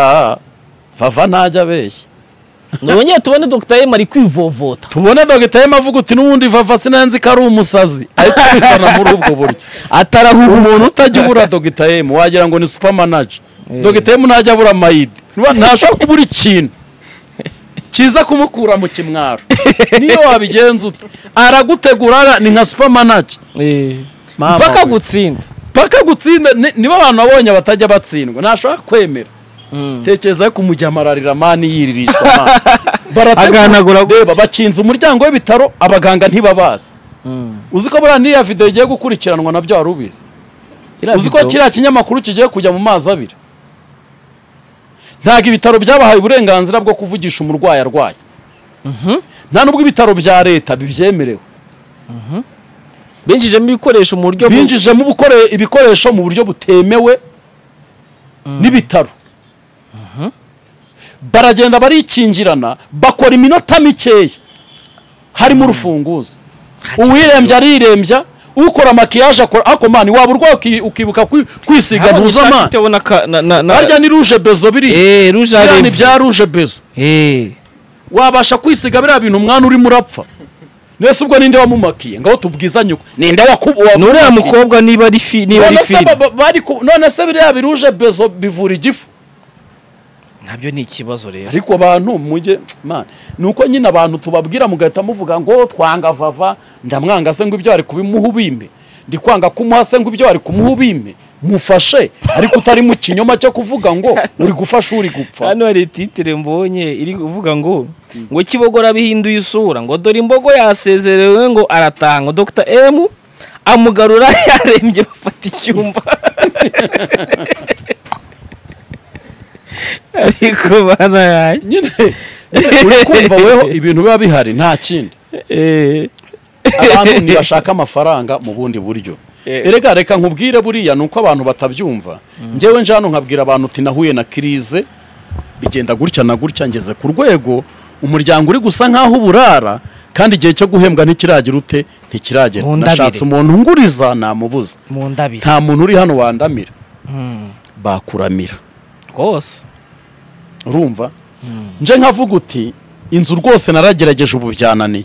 Speaker 1: Vava ntajya abeshya.
Speaker 2: None tubone Dr M ari kwivovota,
Speaker 1: tubone Dr M avuga uti n'ubundi Vava sinanzi ko ari umusazi, ariko bisana muri ubwo buryo atarahuba. Umuntu utajya ubura Dr M wagira ngo ni super manager. Dr M ntajya abura mayidi, ntashobora kubura ikintu kiza kumukura mu kimwaro. Niyo wabigenza ute aragutegura ni nka super manager
Speaker 2: paka gutsinda. Niba abantu babonye batajya batsindwa ntashobora kwemera. Tekereza ko umujyamararira mani yiririshwa baraganagura bacinze umuryango w'ibitaro, abaganga ntibabaza. Uzi ko buriya niya video igiye gukurikiranwa nabyo wari ubizi? Uzi ko kiriya kinyamakuru kigiye kujya mu mazi abiri? Ntago ibitaro byabahaye uburenganzira bwo kuvugisha umurwayi arwaye. Nta nubwo ibitaro bya leta bibyemerewe. Binjijemo ibikoresho mu buryo
Speaker 1: ibikoresho mu buryo butemewe n'ibitaro. Baragenda barikingirana bakora iminota mikeya harimo urufunguzo. Uwirembya arirembya, ukora makiyaje akora akomani waba urwaye ukibuka kwisiga ntuzama. Harya ni rouge bezo biri.
Speaker 2: Rouge
Speaker 1: ni bya rouge bezo. Wabasha kwisiga biriya bintu umwana uri murapfa. Nese ubwo ninde wamumakiye ngaho tubwizanyuko ninde wakubuwa
Speaker 2: nuriya mukobwa niba ari
Speaker 1: none se biriya biruje bezo bivura igifu.
Speaker 2: Nabyo ni ikibazo rero.
Speaker 1: Ariko abantu mujye man nuko nyine abantu tubabwira mugahita muvuga ngo twanga Vava ndamwanga se ngo ibyo ari kubimuha ubime, ndi kwanga kumuha se ngo ibyo ari kumuha ubime. mufashe ariko utari mu kinyoma cyo kuvuga ngo uri gufasha uri gupfa.
Speaker 2: Hano hari titire mbonye iri kuvuga ngo Kibogora bihinduye isura ngo dore imbogo yasezerewe ngo aratanga Dr. M amugarura yarembye bafata icyumba. Ariko bana yaye
Speaker 1: nyine uri kumva weho ibintu biba bihari nta kindi. Abantu ntibashaka amafaranga mu bundi buryo. Erega reka nkubwire buriya nuko abantu batabyumva. Njyewe njano nkabwira abantu uti nahuye na crise bigenda gutya na gutya ngeze ku rwego umuryango uri gusa nkaho uburara kandi igihe cyo guhembwa ntikiragira ute ntikiragera. Nashatse umuntu nguriza namubuza. Nta muntu uri hano wandamira. Bakuramira. Rwose. Urumva? Nje nkavuga uti inzu rwose naragerageje ubu byananiye.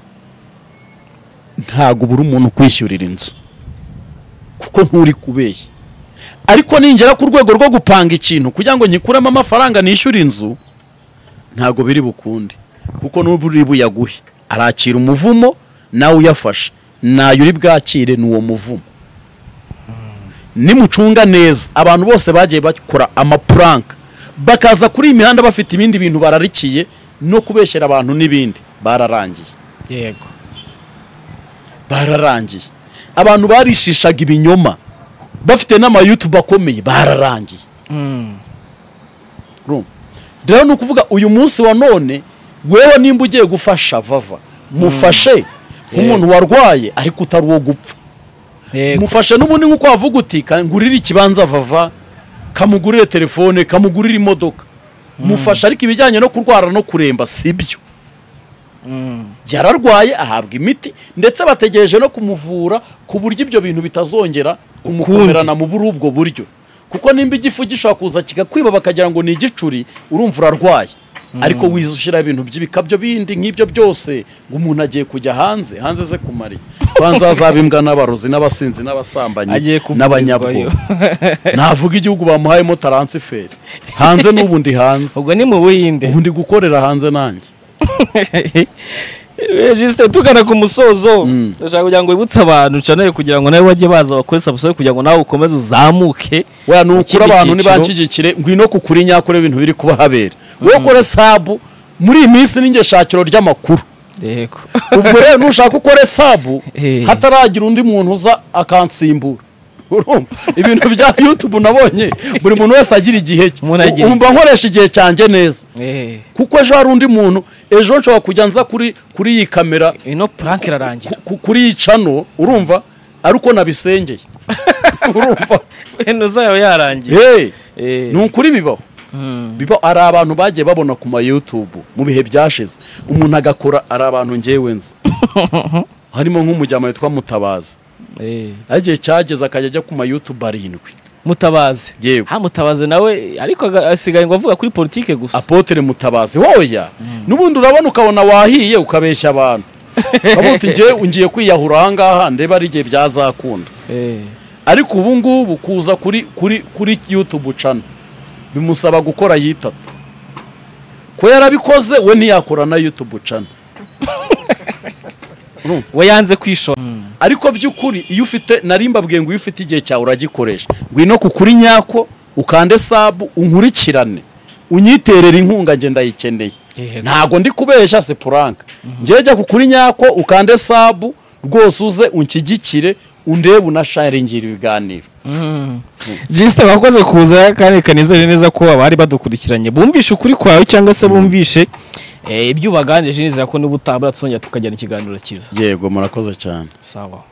Speaker 1: Ntago buri umuntu kwishyurira inzu. Kuko nturi kubeshya. Ariko ningera ku rwego rwo gupanga ikintu kugira ngo nyikuremo amafaranga nishyura inzu ntago biri bukunde. Kuko n'uburi buyaguhe arakira umuvumo nawe uyafasha nayo uri bwakire n'uwo muvumo. Nimucunga neza abantu bose bagiye bakora amaprank bakaza kuri imihanda bafite ibindi bintu bararikiye no kubeshyera abantu n'ibindi bararangiye.
Speaker 2: Yego.
Speaker 1: Bararangiye. Abantu barishishaga ibinyoma bafite n'ama YouTube akomeye bararangiye. Rero no kuvuga uyu munsi wa none wewe nimba ugiye gufasha Vava mufashe nk'umuntu warwaye ariko utari uwo gupfa. Mufashe n'ubundi nkuko wavuga uti ngurira ikibanza Vava kamugurire telefone kamugurire imodoka. Mufashe ariko ibijyanye no kurwara no kuremba sibyo. Yararwaye ahabwa imiti ndetse bategereje no kumuvura ku buryo ibyo bintu bitazongera kumukomerana mu buri ubwo buryo. Kuko nimba igifu gishobora kuza kigakwiba bakagira ngo ni igicuri urumva urarwaye. Ariko wizushira ibintu by'ibikabyo bindi nk'ibyo byose ngo umuntu agiye kujya hanze ze kumari. Kwanza azabimbwa n'abarozi n'abasinzi n'abasambanyi n'abanyabwo. Navuga igihugu bamuhayemo transfer. Hanze n'ubundi hanze.
Speaker 2: Ubwo ni mu Buhinde.
Speaker 1: Ubundi gukorera hanze nanjye.
Speaker 2: Juste tugana ku musozo ndashaka kugira ngo wibutse abantu channel kugira ngo nawe bajye baza bakore subscribe kugira ngo nawe ukomeze uzamuke.
Speaker 1: Oya nukura abantu nibankigikire ngwino kukuri nyakore ibintu biri kuba habera. Wowe kore sabu muri iminsi ninge shakiro ry'amakuru.
Speaker 2: Yego.
Speaker 1: Ubwo rero nushaka ukore sabu hataragira undi muntu uza akansimbura. Ibintu bya YouTube nabonye buri muntu wese agira igihe cye. Umva nkoresha igihe cyanjye neza. Kuko ejo hari undi muntu ejo nshobora kujya nza kuri iyi kamera
Speaker 2: ino prank irarangira
Speaker 1: kuri iyi channel urumva ariko nabisengeye. Urumva
Speaker 2: eno zayo yarangiye.
Speaker 1: Nukuri bibaho. Biba ari abantu bagiye babona ku ma YouTube mu bihe byashize umuntu agakora ari abantu ngewe nzi. Harimo nk'umujyama witwa Mutabazi. Agiye cyageza akajya ku ma YouTube 7.
Speaker 2: Mutabazi. Mutabazi nawe ariko asigaye ngo avuga kuri politike gusa.
Speaker 1: Apotre Mutabazi hoya. Nubundi urabona ukabona wahiye ukabeshya abantu. Kabuti ngiye ungiye kwiyahura ahangaha ndeba ari gihe byazakunda. Ariko ubu ngubu kuza kuri YouTube channel bimusaba gukora yitatu. Ko yarabikoze we ntiyakora na YouTube channel.
Speaker 2: We yanze kwishora.
Speaker 1: Ariko by'ukuri iyo ufite narimbabwiye ngo iyo ufite igihe cyawe uragikoresha ngwino kukuri nyako ukande sabu unkurikirane unyiterera inkunga nge ndayikeneye. Ntago ndi kubesha se prank. Ngeje kukuri nyako ukande sabu rwose uze unkigikire undebe unasharingira ibiganiro.
Speaker 2: Juste bakoze kuza kandi kanizere neza ko abari badukurikiranye bumvishe ukuri kwawe cyangwa se bumvishe ibyo baganije neza ko n'ubutabura twongera tukajyana ikiganiro cyiza.
Speaker 1: Yego murakoze cyane.
Speaker 2: Sawa.